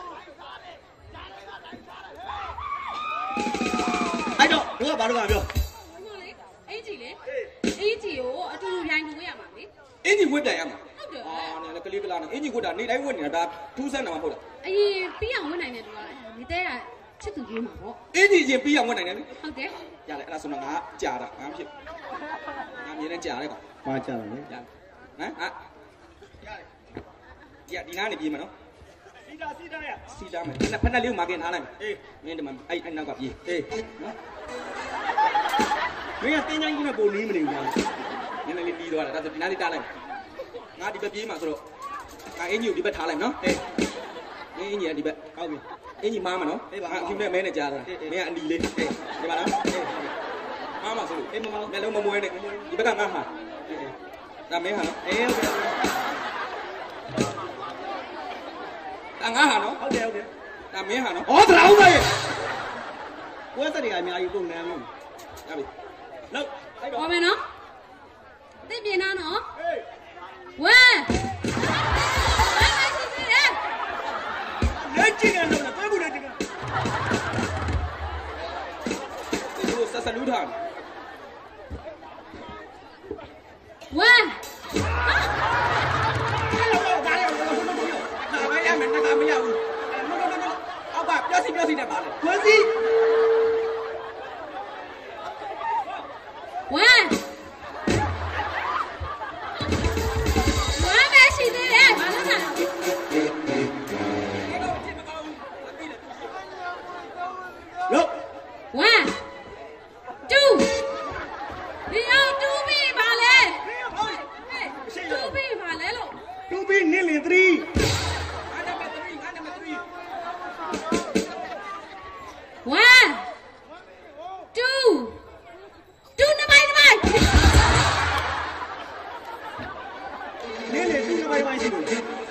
အဲ့တော့တို့ကဘာလို့ကပြောအင်ကြီးလေအင်ကြီးကိုအတူတူရိုင်းလို့ရမှာလေအင်ကြီးဝတ်တိုင်ရမှာဟုတ်တယ်နဲ့လည်းကလေးကလာနေအင်ကြီးဝတ်တာနေတိုင်းဝတ်နေတာဒါထူးဆန်းတာမဟုတ်လားအရင်ပြီးအောင်ဝတ်နိုင်တယ်သူကနေတဲ့ကချစ်သူရေးမှာပေါ့အင်ကြီးရင်ပြီးအောင်ဝတ်နိုင်တယ်ဟုတ်တယ်ရတယ်အဲ့ဒါဆိုတော့ငါကြာတာငါမဖြစ်ငါမြင်နေကြာတယ်ကွာဘာကြာလဲရတယ်ဟမ်ရတယ် dạ đi ngang này gì mà nó xí đá à xí đá mày phần này liu mà cái thằng này nghe mà anh nào gặp gì mấy cái tên anh cũng là bồ ní mình nhỉ nên là đi rồi là ta đi ngang đi ta này ngã đi bếp gì mà rồi anh nhiều đi bếp thả lại nó anh nhiều đi bếp ao gì anh nhiều ma mà nó khi mẹ này già rồi mẹ anh đi lên để bà nó ma mà rồi mẹ lâu mà mua này đi bếp ngang hả làm mấy hả nó đang ngã hả nó làm mấy hả nó ủa thằng đâu vậy quên ta đi ai nhà yêu cùng nè không làm gì đâu Qua bên nó. Tiếp gì nào nữa? Qua. lên chi ngàn đâu là tôi cũng lên chi ngàn tôi sẽ salute thằng Qua. em mình đang với nhau ông bà cho xin đẹp bà này quên gì Qua. Qua mẹ xin đi em. Bà nói nào? được Qua. Chú. Đi đâu chú bị bà lệ. Chú bị bà lệ lộ. tu bin nên liền tri Qua. Chú. Chú nó bay. nên liền tu nó bay gì được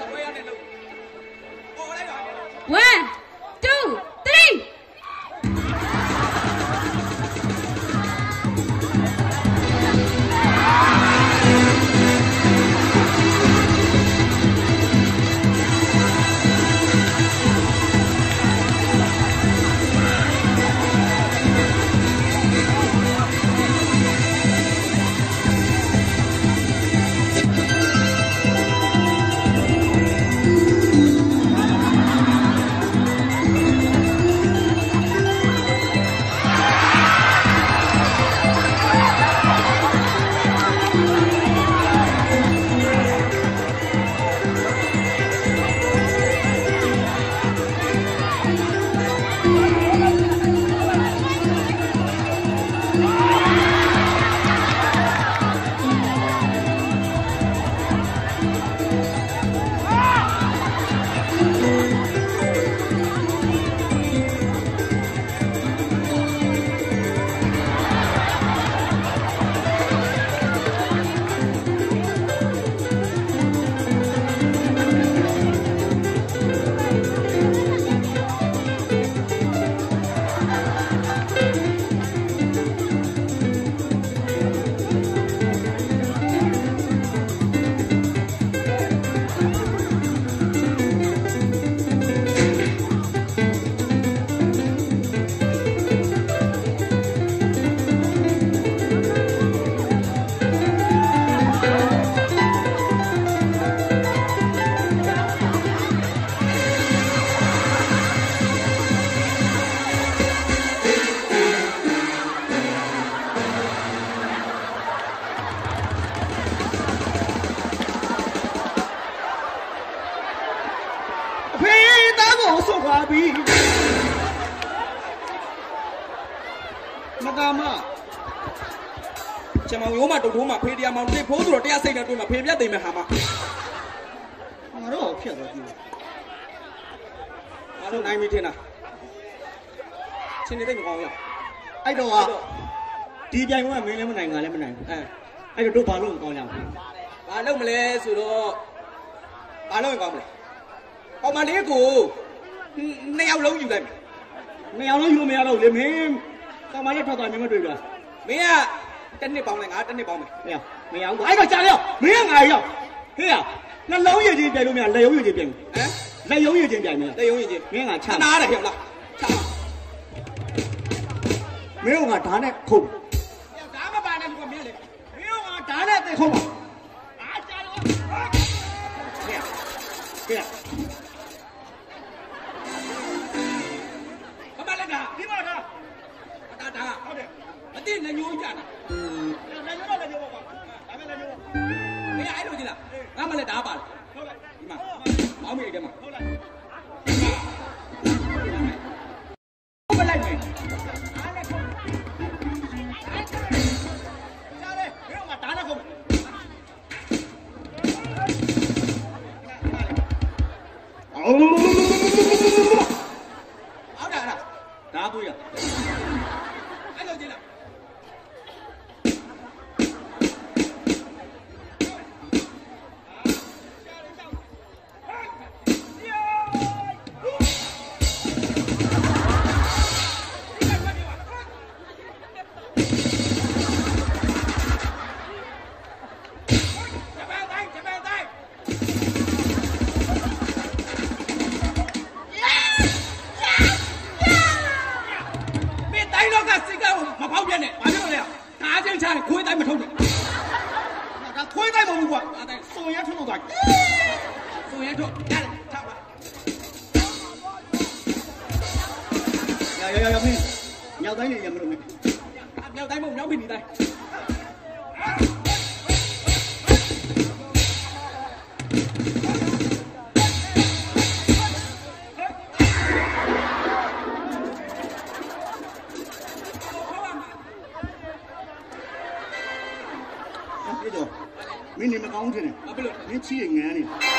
One, two, three. qua bi Magama Chả mà yếu mà đầu thú mà phê đi mà đi phố rồi đi xây là tôi mà phê biết gì mà hả mà Mà nó ở phía rồi à lúc này mới thế nào xin đi đây một con nhỉ anh đâu à đi chạy qua mấy lên này anh đâu ba luôn con nhau ba lúc mà lên sửa đó ba lúc con mà lấy cụ neo lâu như vậy neo lâu như mèo đâu liền hết sao mà nó thoát toàn mình được mẹ à chân đi bóng này ngã chân đi bóng này mèo quái cái cha đấy mẹ ngày rồi thế à nó lâu như gì vậy luôn mèo lâu như gì vậy lấy giống như gì vậy mèo lấy giống như gì mẹ ngày cha đá này hiểu là mèo ngày đá này khủng đá mà bà này còn mẹ này mèo ngày đá này thì không à cha luôn kìa các bạn lên đá đi vào đá đá mà tin là nhuốm chả nào là nhuốm cái ai đâu chứ là ngắm mà lên đá bà đi mà တယ်မှာဟုတ်လားဟုတ်ပါလိုက်မယ်အားနဲ့ခုကြားလေဘယ်တော့မှတားနဲ့ခုအော်ဒါပွေးရအဲ့လိုကြည့်လားခွေးတိုင်းမထုတ်နဲ့ဒါခွေးတိုင်းမဟုတ်ဘူးကွာဒါစုံရဲထုတ်လို့သွားစုံရဲထုတ်ရတယ်ထားပါရမင်းမြောက်တိုင်းနေရမလို့မင်းမြောက်တိုင်းမဟုတ်မြောက်ပြီနေတိုင်းမင်းနေမကောင်းတယ်ဘာဖြစ်လို့မင်းချီးရငန်းနေ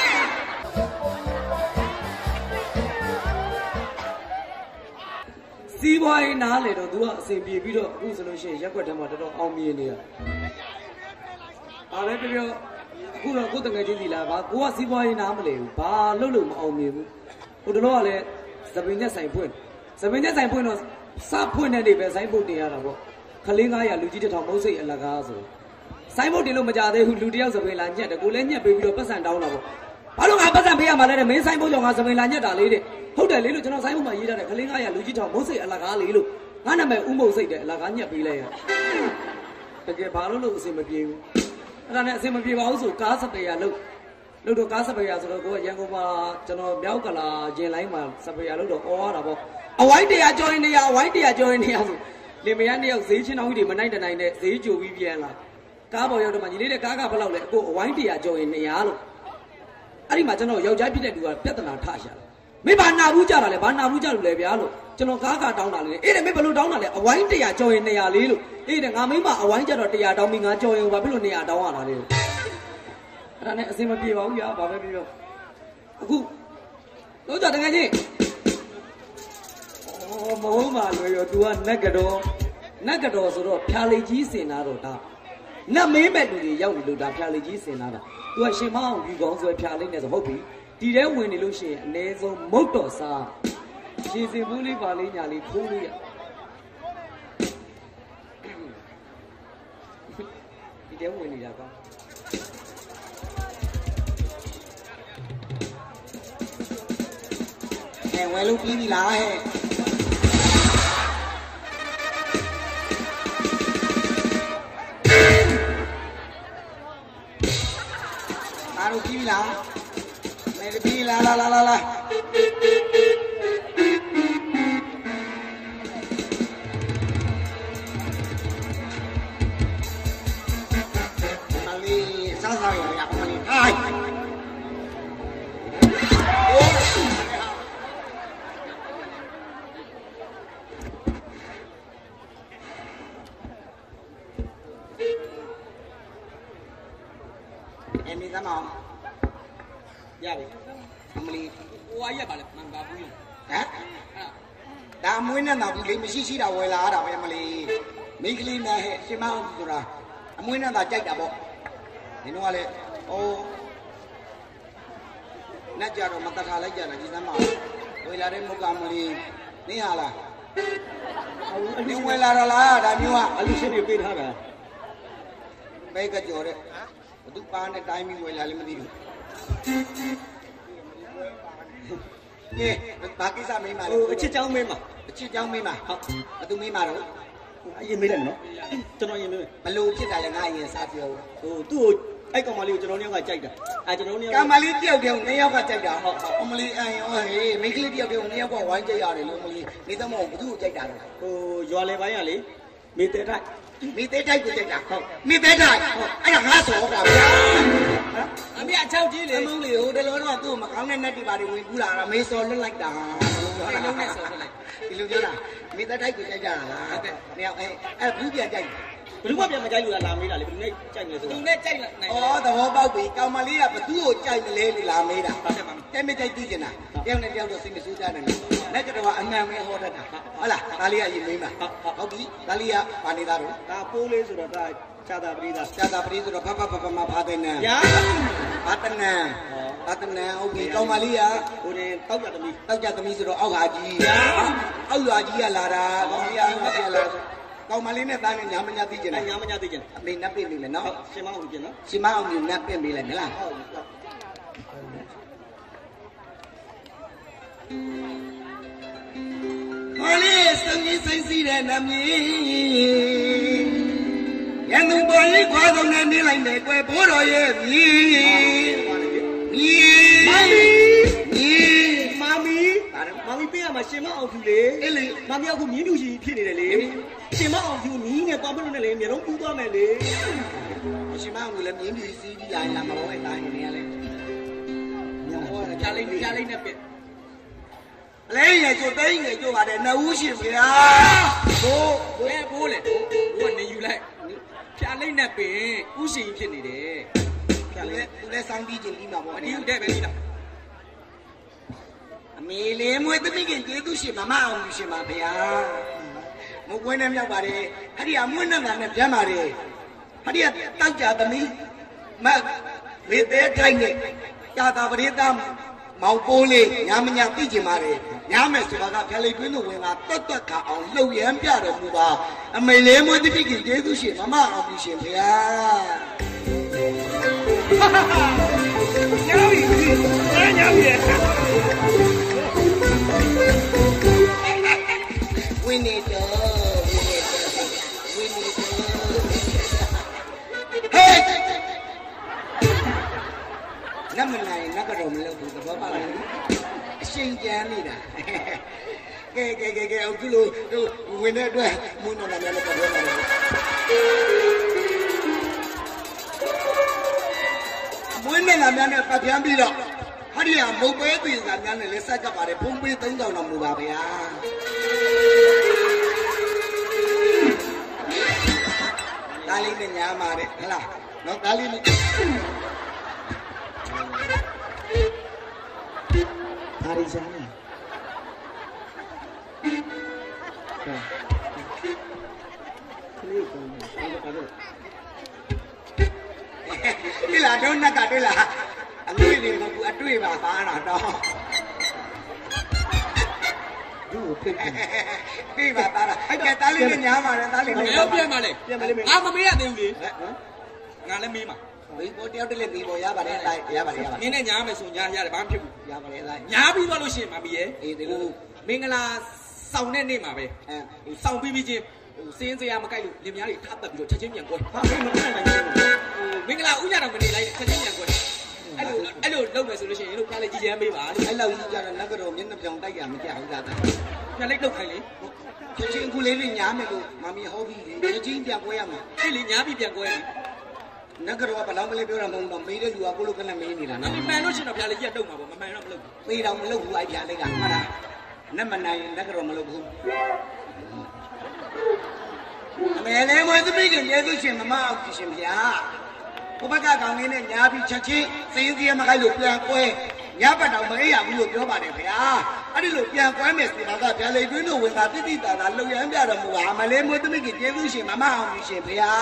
စီးပွားရေးနားလေတော့ तू ကအစဉ်ပြေပြီးတော့အခုဆိုလို့ရှိရင်ရက်ွက်ထဲမှာတော်တော်အောင်မြင်နေတာအားလည်းပြောအခုတော့ကိုယ်တငယ်ချင်းစီလာပါကိုကစီးပွားရေးနားမလဲဘူးဘာလုပ်လို့မအောင်မြင်ဘူးဟိုတလောကလည်းသပင်ညက်ဆိုင်ဖွင့်တော့စဖွင့်တဲ့နေပဲဆိုင်ပုတ်တင်ရတာပေါ့ခလင်း900လူကြီးတစ်ထောင်မုတ်စိတ်အလကားဆိုဆိုင်ဘုတ်တင်လို့မကြသေးဘူးလူတယောက်စပင်လာညက်တယ်ကိုလည်းညက်ပေးပြီးတော့ပတ်စံတောင်းတာပေါ့ဘာလို့ငါပတ်စံပေးရမှာလဲတဲ့မင်းဆိုင်ဘုတ်ကြောင့်ငါစပင်လာညက်တာလေးတဲ့ဟုတ်တယ်လေလို့ကျွန်တော်ဆိုင်ဘုတ်မှာရေးထားတယ်ခလင်း900လူကြီးထောင်မုတ်စိတ်အလကားလေးလို့ငါနာမည်ဦးမုတ်စိတ်တယ်အလကားညက်ပေးလိုက်ရတကယ်ဘာလို့အဆင်မပြေဘူးအဲ့ဒါနဲ့အဆင်မပြေပါဘူးဆိုကားစပယ်ရလို့တော့ကားစပယ်ရဆိုတော့ကိုကရန်ကုန်မှာကျွန်တော်မြောက်ကလာရင်လိုင်းမှာစပယ်ရလို့တော့အော်ရတာပေါ့အဝိုင်း100ကျော်ရင်100အဝိုင်း100ကျော်ရင်100ဆိုလင်မယား2ယောက်ဈေးချင်းအောင်ကြီးတွေမနိုင်တနိုင်နဲ့ဈေးကြိုပြီးပြန်လာကားပေါ်ရောက်တော့မှညီလေးတဲ့ကားကဘယ်လောက်လဲအခုအဝိုင်း100ကျော်ရင်200လို့အဲ့ဒီမှာကျွန်တော်ယောက်ျားဖြစ်တဲ့လူကပြဿနာထရှာမင်းဘာနာဘူးကြတာလဲဘာနာဘူးကြလို့လဲဗျာလို့ကျွန်တော်ကားကတောင်းတာလေအေးတယ်မင်းဘယ်လိုတောင်းတာလဲအဝိုင်း100ကျော်ရင်200လေးလို့အေးတယ်ငါမိမအဝိုင်းကြတော့100တောင်းပြီးငါကျော်ရင်ဘာဖြစ်လို့200တောင်းရတာလဲအဲ့ဒါနဲ့အစင်မပြေပါဘူးဗျာဘာပဲပြောအခုတော့ကြတကယ်ချင်းမဟုတ်ပါလွယ်ရော तू ကနက်ကတော့ဆိုတော့ဖြာလိကြီးစင်တာတော့ဒါနတ်မင်းမဲ့လူတွေရောက်နေလို့ဒါဖြာလိကြီးစင်တာ तू ကရှင်မအောင်ယူကောင်းဆွဲဖြာလိနဲ့ဆိုဟုတ်ပြီဒီထဲဝင်နေလို့ရှိရင်အနည်းဆုံးမုတ်တော်စားရှည်စင်ဘူးလေးပါလေးညာလေးခိုးလို့ရဒီထဲဝင်နေတာကောဝယ်လို့ပြီးပြီလားဟဲ့အားလို့ပြီးပြီလားမယ်ပြီးလာမလေးစားရရမလေးဟိုင်းมีสมองยากเลยมลีဟိုအရက်ပါလေမန်ပါဘူးฮะဒါမွေးနဲ့တော့ဒီလေးမရှိရှိတာဝယ်လာတာပဲမလီမိန်းကလေးနဲ့ဟဲ့ရှင်မအောင်ဆိုတာအမွေးနဲ့သာကြိုက်တာပေါ့ဒီတော့ကလေအိုးနဲ့ကြတော့မတထားလိုက်ကြတာဒီစမ်းမဝယ်လာတဲ့မုတ်ကမလီနေဟာလားနေဝယ်လာတော့လားဒါမျိုးကအလူရှင်တွေပေးထားတာပဲကကြော်တဲ့ဘသူပါနဲ့တိုင်းပြီးဝယ်လာလည်းမသိဘူးကဲဘာကိစ္စမင်းမလဲအချစ်ချောင်းမင်းမဟုတ်ဘသူမင်းမတော့အရင်မေးလိုက်မနော်ကျွန်တော်ရင်မေးဘလို့ဖြစ်တာလဲငါအရင်စားပြောဟိုသူ့ကိုအဲ့ကောင်မလေးကိုကျွန်တော်နှစ်ယောက်ကကြိုက်တာကျွန်တော်နှစ်ယောက်ကကောင်မလေးတယောက်တည်းနှစ်ယောက်ကကြိုက်တာဟုတ်အမလေးအရင်ဟေးမိန်းကလေးတယောက်တည်းနှစ်ယောက်ကဝိုင်းကြိုက်ရတယ်လို့မလေးနေသမဟုတ်ဘသူ့ကိုကြိုက်တာလဲဟိုရွာလေပိုင်းကလေမေတဲတိုက်မိသေးတိုက်ကိုကြိုက်တာဟုတ်မိသေးတိုက်အဲ့ဒါငါစောကွာဗျာအမေအချောက်ကြီးလေအမုန်းလေဟိုတလုံးတော့သူ့မကောင်းတဲ့နက်တွေပါတွေဝင်ကူးလာတာမေးစောလွတ်လိုက်တာဒီလုံးနဲ့စောလွတ်လိုက်ဒီလိုပြောတာမိသေးတိုက်ကိုကြိုက်ကြတာလားဟုတ်ကဲ့နေအောင်အဲ့ဘူးပြန်ကြိုက်ဘယ်သူမှပြန်မကြိုက်လို့လာမေးတာလေဘယ်သူနဲ့ကြိုက်မလဲဆိုတော့သူနဲ့ကြိုက်လာနိုင်ဩသဘောပေါက်ပြီကောင်မလေးကဘသူ့ကိုကြိုက်မလဲလို့လာမေးတာဟုတ်တယ်မတဲမကြိုက်သိကျင်တာတယောက်နဲ့တယောက်တော့စိတ်မဆိုးကြနိုင်ဘူးလက်ကတော့အမှန်ပဲဟောတတ်တာဟုတ်လားဒါလေးကရေးမေးမှာဟုတ်ပြီဒါလေးကပါနေတာတော့ဒါပိုးလေးဆိုတော့ဒါခြာတာပရိသခြာတာပရိဆိုတော့ဖဖမဖာတဲ့နံညာဖာတနံဖာတနံဟုတ်ပြီကောင်မလေးကဟိုတင်တောက်ကြသမီးဆိုတော့အောက်ဟာကြီးအောက်ရွာကြီးကလာတာကောင်မလေးကပြန်လာကောင်မလေးနဲ့သားနဲ့ညာမညာသိကျင်တယ်ညာမညာသိကျင်အမေနပ်ပြမိမယ်နော်ရှင်မအောင်ကျင်နော်ရှင်မအောင်နပ်ပြမိလိုက်မလားဟုတ်မလေးစံကြီးစိမ့်စီတဲ့နမီရန်သူပေါ်လေးခွာဆုံးနဲ့နေလိုက်မယ်ကွယ်ဘိုးတော်ရဲ့မြည်မာမီပေးရမှာရှင်မအောင်ဖြူလေအေးလေမာမီကအခုမြင်းဖြူရှိဖြစ်နေတယ်လေရှင်မအောင်ဖြူမီးနဲ့သွားမလို့နဲ့လေမျိုးလုံးပူးသွားမယ်လေရှင်မအောင်ကလည်းမြင်းဖြူစီးပြီးလာမလို့အဲ့တိုင်းနေရလေညောဟောကြားလိုက်နဲ့ပြအလဲရကျိုးသိငယ်ကျိုးပါတယ်နှစ်ဦးရှင်ဗျာဘိုးလေဘိုးကနေယူလိုက်ဖြာလိုက်နဲ့ပင်ဥရှင်ဖြစ်နေတယ်ဖြာလိုက်သူလည်းစောင်းပြီးချင်းပြီးမှာပေါ့အဒီဥတဲ့ပဲပြီးတာအမေလေးမွေးသမီးကကျေးဇူးရှင်မမအောင်လူရှင်ပါဗျာမကွင်းနဲ့မြောက်ပါတယ်အဲ့ဒီအမွေးနဲ့ငါနဲ့ပြန်ပါတယ်အဲ့ဒီတောက်ကြသမီးမဝေသေးတိုင်းနဲ့ကြာတာပရိသတ်မောင်ပိုးလေးညာမညာသိကျင်ပါတယ်ညာမယ်ဆိုတာကဖြာလေးတွင်းတို့ဝင်လာတွတ်ခါအောင်လှုပ်ရမ်းပြတော်မူပါအမေလေးမွေးသမီးကကျေးဇူးရှင်မမအောင်လူရှင်ဗျာညာပြီညာပြီဝင်းနေတော့ဟေးနမနိုင်နကတော့မလုပ်ဘူးသဘောပေါက်လားအရှင်ကြမ်းနေတာကဲအခုလိုဝင်တဲ့အတွက်မွေးတော်လည်းလည်းပြောပါတယ်မွေးနေတာများနဲ့ပတ်ပြန်ပြီးတော့ဟာဒီကမုတ်ပဲပြည်စာများနဲ့လည်းဆက်ကပ်ပါတယ်ဖုံးပေး3000တောင်မူပါဗျာဒါလေးနဲ့ညာပါတယ်ဟလားနော်ဒါလေးနဲ့ဒါရီရှာနေဒီလာတော့နက်ကတွေ့လားအတွေ့တွေမဟုတ်ဘူးအတွေ့ပါပါတာတော့ပြေးပါသားလားအဲ့ကတားလေးနဲ့ညားပါတယ်တားလေးနဲ့ပြန်ပါလေငါမမေးရသေးဘူးလေငါလည်းမေးမှာဘေးပေါ်တယောက်တည်းလည်းမေးပေါ်ရပါတယ်လိုက်ရပါတယ်နင်းနဲ့ညားမယ်ဆိုညားရတယ်ဘာမှဖြစ်ဘူးရပါတယ်လိုက်ညားပြီးသွားလို့ရှိရင်မမီးရဲ့အေးဒီလိုမင်္ဂလာဆောင်တဲ့နေ့မှာပဲဆောင်ပြီးချင်းစင်းစရာမကြိုက်လို့လင်မယားတွေထပ်တက်ပြီးတော့ချက်ချင်းပြန်ကွဲဟာမင်းမနိုင်နိုင်ဘူးမင်္ဂလာဥညတော်မနေလိုက်ချက်ချင်းပြန်ကွဲအဲ့လိုလုပ်မယ်ဆိုလို့ရှိရင်တို့ဖျားလေးကြီးချမ်းပေးပါလို့အဲ့လောက်ကြီးကြတော့နတ်ကတော့မျက်နှာပြောင်တိုက်ရမကြဘူးသားဖျားလေးလောက်ခိုင်းလေချက်ချင်းအခုလေးညားမယ်လို့မမီဟောပြီးချက်ချင်းပြန်ကွဲရမှာအဲ့လေညားပြီးပြန်ကွဲတယ်နတ်ကတော့ဘလောင်းကလေးပြောတာမဟုတ်တော့မေးတဲ့လူကကိုလိုကနဲ့မေးနေတာနော်မှန်လို့ရှိရင်တော့ဖျားလေးရက်တုံမှာပေါ့မမှန်တော့မလုပ်ဘူးမေးတော့မလုပ်ဘူးအဲ့ဖျားလေးကမှတ်တာနတ်မနိုင်နတ်ကတော့မလုပ်ဘူးအမေလည်းမွေးသမီးကကျေးဇူးရှင်မမအောင်ရှင်ဗျာဘုဘကကောင်လေးနဲ့ညားပြီးချက်ချင်းစင်းစည်းမခိုက်လို့ပြန်ကွဲညဘက်တော့မအေးရဘူးလို့ပြောပါတယ်ဗျာအဲ့ဒီလိုပြန်ကွဲမယ်ဆိုတာကဗျာလေတွင်းတို့ဝင်တာတိတိတာတာလှုပ်ရမ်းပြတော်မူပါအမလေးမွေးသမီးကကျေးဇူးရှင်မမအောင်ရှင်ဗျာ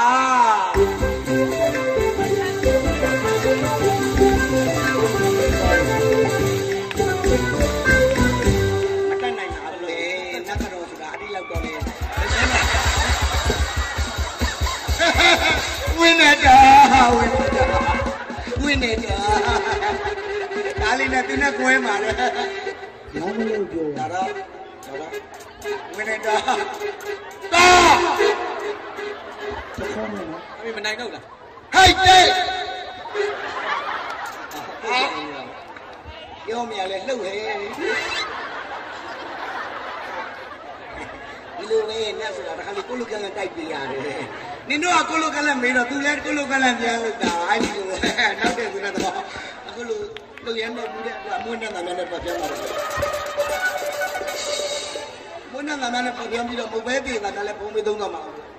မတတ်နိုင်ပါဘူးလေနတ်ကတော့ဆိုတာအတိလောက်တော့လေဝင်းနေတာဒါလေးနဲ့သူနဲ့ကွဲမှာလေဘာမလို့ပြောတာတော့ဝင်းနေတာတာအမေမနိုင်တော့လားဟိုက်တဲ့ပြောမရလဲလှုပ်ဟဲ့ဒီလိုပဲနရဆိုတာတခါလေကိုလိုကလန်တိုက်ပြရတယ်နင်တို့ကကိုလိုကလန်မေးတော့သူလည်းကိုလိုကလန်ပြန်လို့တာအဲ့ဒီလိုနောက်တဲ့ဆိုတော့အခုလိုလူရမ်းတော့ဘူးတဲ့အမွှန်းနဲ့ငါနဲ့ပတ်ပြန်ပါတယ်မွှန်းနဲ့ငါနဲ့ပတ်ပြန်ပြီးတော့မဟုတ်ပဲပြေတာလည်းပုံမေးသုံးတော့မှာ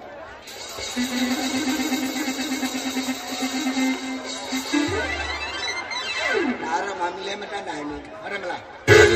ဒါရမမီလည်းမတတ်နိုင်ဘူးဟုတ်တယ်မလား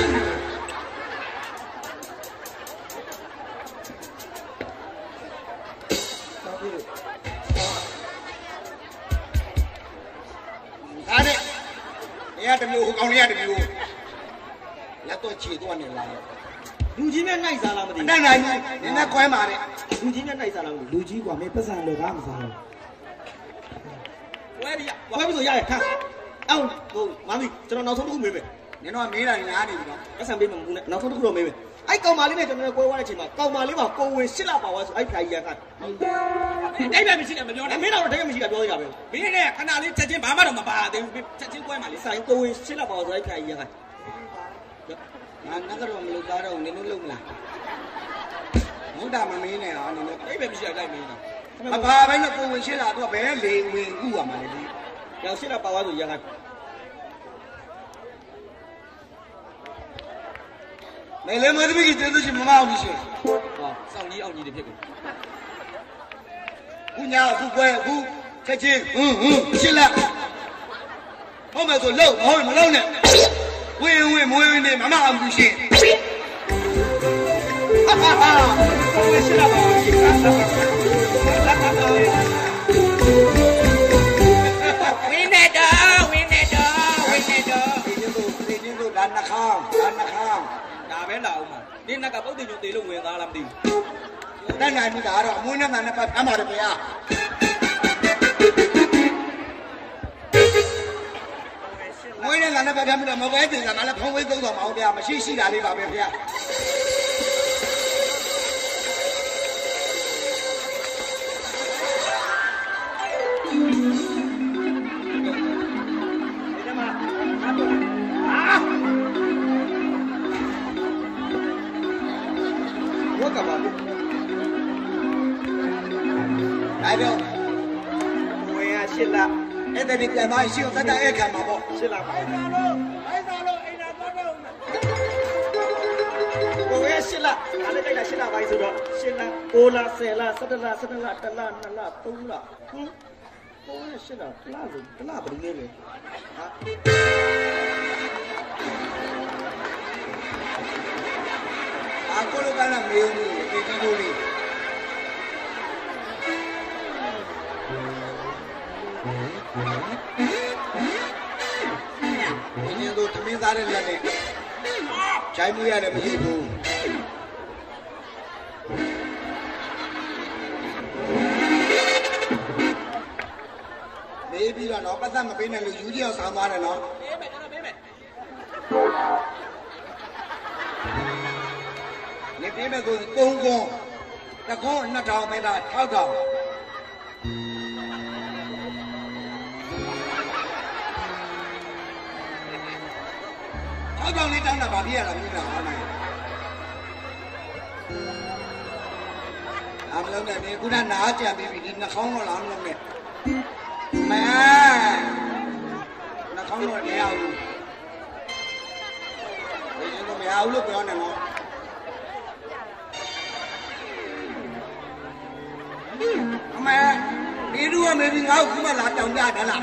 ဒါနဲ့ရတမျိုးဟိုကောင်လေးရတမျိုးလက်တော့ခြေတော့နေလာလူကြီးနဲ့နိုင်စားလားမသိဘူးနိုင်နိုင်နင်းနဲ့ခွဲมาတဲ့လူကြီးနဲ့နိုင်စားလားမသိဘူးလူကြီးกว่าမင်းပတ်စံလောကမစားဘူးဝဲပြီးဆိုရရခါအောင်ဟိုမမီကျွန်တော်နောက်ဆုံးတစ်ခုမေးမယ်နင်တော့မေးတာညားနေပြီတော့ပတ်စံပေးမှမဘူးနဲ့နောက်ဆုံးတစ်ခုတော့မေးမယ်အဲ့ကောင်မလေးနဲ့ကျွန်တော်ကွဲသွားတဲ့အချိန်မှာကောင်မလေးကကိုဝင်ရှစ်လပါသွားဆိုအဲ့ဖျာကြီးရခါတိတ်ပဲမရှိတယ်မပြောနဲ့မင်းတော့တိတ်မရှိတာပြောရတာပဲမင်းနဲ့ခဏလေးချက်ချင်းဘာမှတော့မပါသေးဘူးချက်ချင်းကွဲမှလေးဆိုင်ကိုဝင်ရှစ်လပါသွားဆိုအဲ့ဖျာကြီးရခါငါကတော့မလုပ်သားတော့နင်တို့လုပ်မလားဘုဒ္ဓမမင်းနဲ့ဟာနင်တို့တိတ်ပဲမရှိတာတိုက်မင်းတော့မပါဘဲနဲ့ကိုဝင်ရှစ်လသူကဘယ်လေဝင်ဥပါမှာလဲဒီရောက်ရှစ်လပါသွားဆိုရခါ没来没得比真的是没毛病些， 哦上你奥你的屁股姑娘不乖不开心，行了，后面说漏，后面漏呢，喂没喂呢，妈妈不行，哈哈哈，我行了吧， 为那的已经都干那炕， ဒါပဲလာအောင်မှာနင်းနက်ကပုတ်တင်ညိုတေလို့ဝင်သားလားမသိဘူးတန်းနိုင်ပြီဒါတော့အမွှန်းနဲ့ငါနဲ့ပတ်ဖမ်းပါတယ်ဗျာမွှန်းနဲ့ငါနဲ့ပတ်ဖမ်းပြီးတော့မပဲတင်ကငါလည်းဖုံးဝေးသုံးတော်မအောင်ဗျာမရှိတာလေးပါပဲဗျာ来着，我呀，信了，那得你干嘛？信咱家爱看嘛不？信了。来啥路？哎那多少？我呀信了，俺那这个信了，我意思说，信了，5了、10了、10了、11了、10了、2了、3了，我呀信了，那不灵嘞，啊？啊，过了干了没有呢？没记住哩。ဒီနေ့တော့သမင်းသားတဲ့လက်နဲ့ခြိုင်းမှုရတယ်မရှိဘူးမေးပြီးတော့ပတ်သက်မပေးနဲ့လို့ယူကြီးအောင်ဆောင်းသွားတယ်နော်ပေးမယ်ကျွန်တော်ပေးမယ်နေပေးမယ်ဆို3ကွန်းတကွန်း2000မေတာ6000ကြောင်လေးတောင်းတာဗာပြရတာမြင်တာဟာနိုင်အမလုံးနဲ့ခုနနားကြံပြီးပြီဒီနှာခေါင်းတော့လားမလုံးနဲ့မဲနှာခေါင်းတော့မရဘူးဒီလိုမရဘူးလို့ပြောနေနော်အမဲဒီလူကမေးပြီးငါ့ကိုခုမှလာတောင်းကြတယ်လား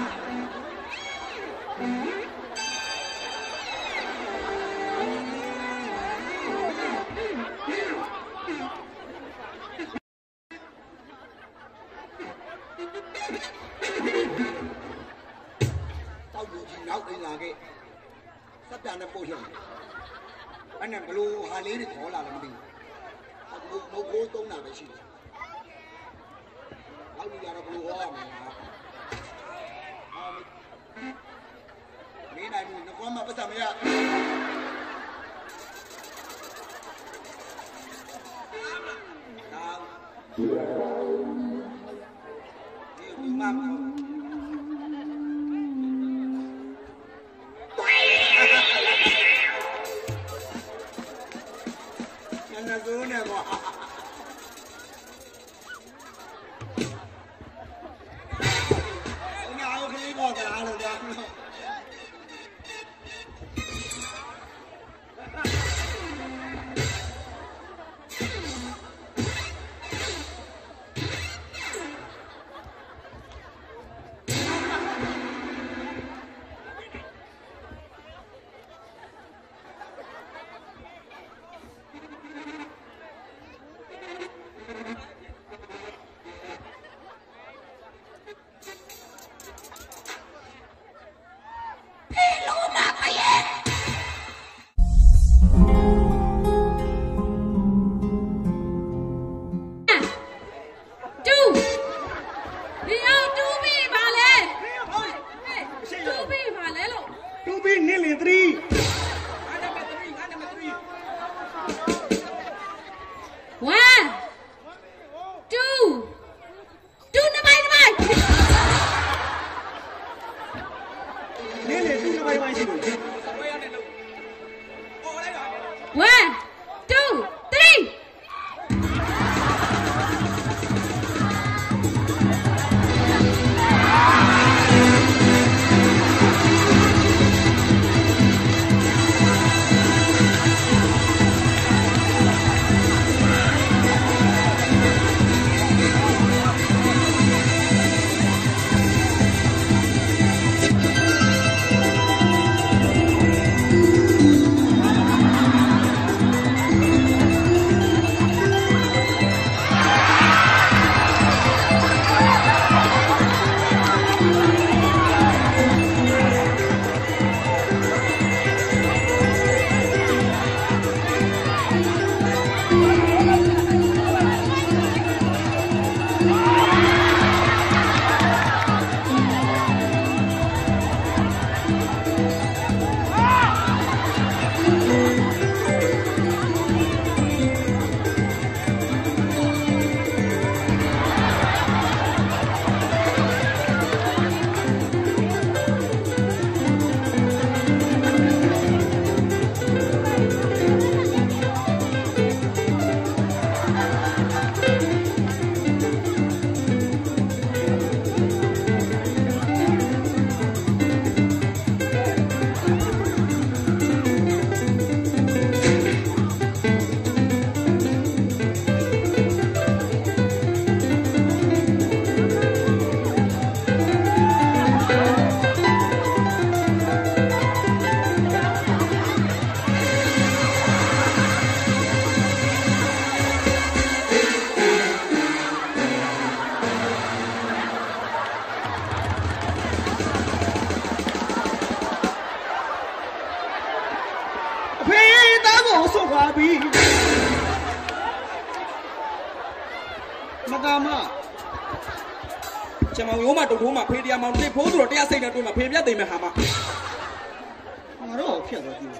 နဲ့ပို့ရှင်အဲ့နဲ့ဘလို့ဟာလေးတွေခေါ်လာတယ်မသိဘူးမုတ်ကိုသုံးတာပဲရှိတယ်နောက်ကြတော့ဘလို့ဟောရမယ်မင်းနိုင်ဘူးငကောမပတ်စမရဒီမမဇိုးနဲ့ကွာ 1 2 2 năm bay နေလေသူ့ဘိုင်ဘိုင်ရှိလို့ 1 2 3 Chào mừng ông mà tổng thống mà phê đi mà phê phố rồi tia xây là tôi mà phê biết gì mà hả mà. Mà nó phiền rồi gì?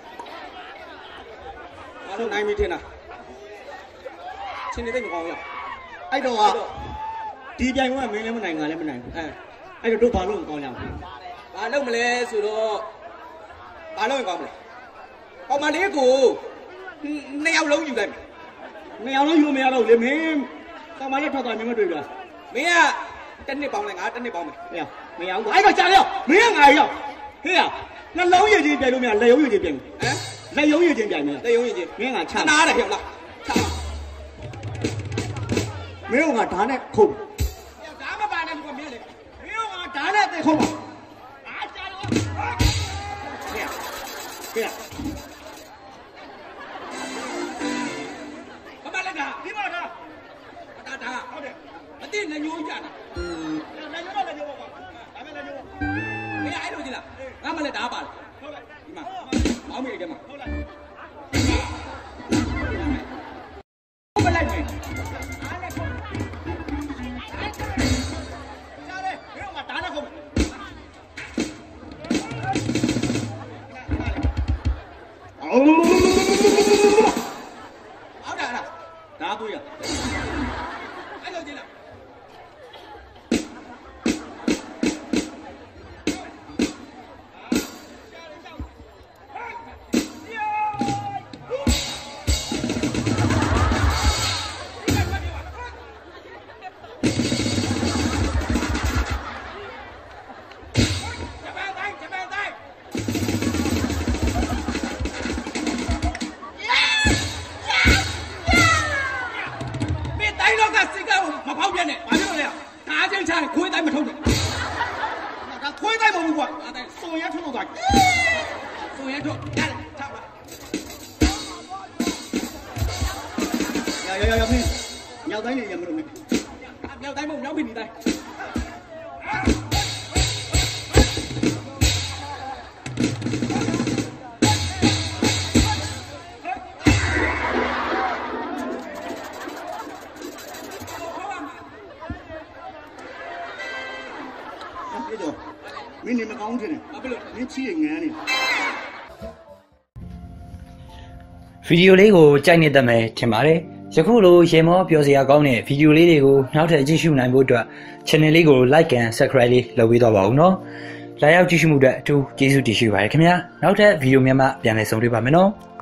Mà nó này mới thế nào? Xin đi tên con nhỉ? Ai đâu à? Đi chơi mà mình lên bên này ngồi lên bên này. Ai đâu bao lâu con nhau? Bao lâu mà lên rồi đó? Bao lâu con mà? Con mà lấy cụ neo lâu như vậy? Neo lâu như đâu liền mình? Con mà lấy thao tài mình mới được rồi. Mình à? Chân đi bóng này ngã chân đi bóng này. Nè, mày áo của ai mà cha đi mình ngày rồi. Thế à? Nó lâu như gì vậy luôn mình lâu như gì vậy? Lấy giống như gì vậy mình? Lấy giống như gì? Mình ngã cha. Nó này hiểu là. Mình ngã đá này khủng. Đá mà bà này còn biết gì? Mình ngã đá này thì không. À cha luôn. Nè. Nè. Các bạn lên đá. Đi vào đá. Đá. Mà tin là nhuốm chả nào? Là nhuốm là nhuốm không? Đá là nhuốm. Cái ai đâu chứ là? Ngã mà lên đá bà. Đi mà. Bảo mình cái mà. Không phải lên mình. Ra đây, nếu mà đá nó không. Áo đá nào? Đá tôi à? Ai đâu chứ là? Nhau tay này nhầm rồi mình. Nhau tay một nhau mình đi đây. Cái đồ. Mình đi mà con thế này. Mình chỉ nghe này. ဗီဒီယိုလေးကိုကြိုက်နေတတ်မယ်ထင်ပါတယ်ယခုလိုရေမောပြောစရာကောင်းတဲ့ဗီဒီယိုလေးတွေကိုနောက်ထပ်ကြည့်ရှုနိုင်ဖို့အတွက် channel လေးကို like and subscribe လေးလုပ်ပေးတော့ပါဦးနော်လာရောက်ကြည့်ရှုမှုအတွက်အထူးကျေးဇူးတင်ရှိပါတယ်ခင်ဗျာနောက်ထပ်ဗီဒီယိုများမှပြန်လည်ဆုံတွေ့ပါမယ်နော်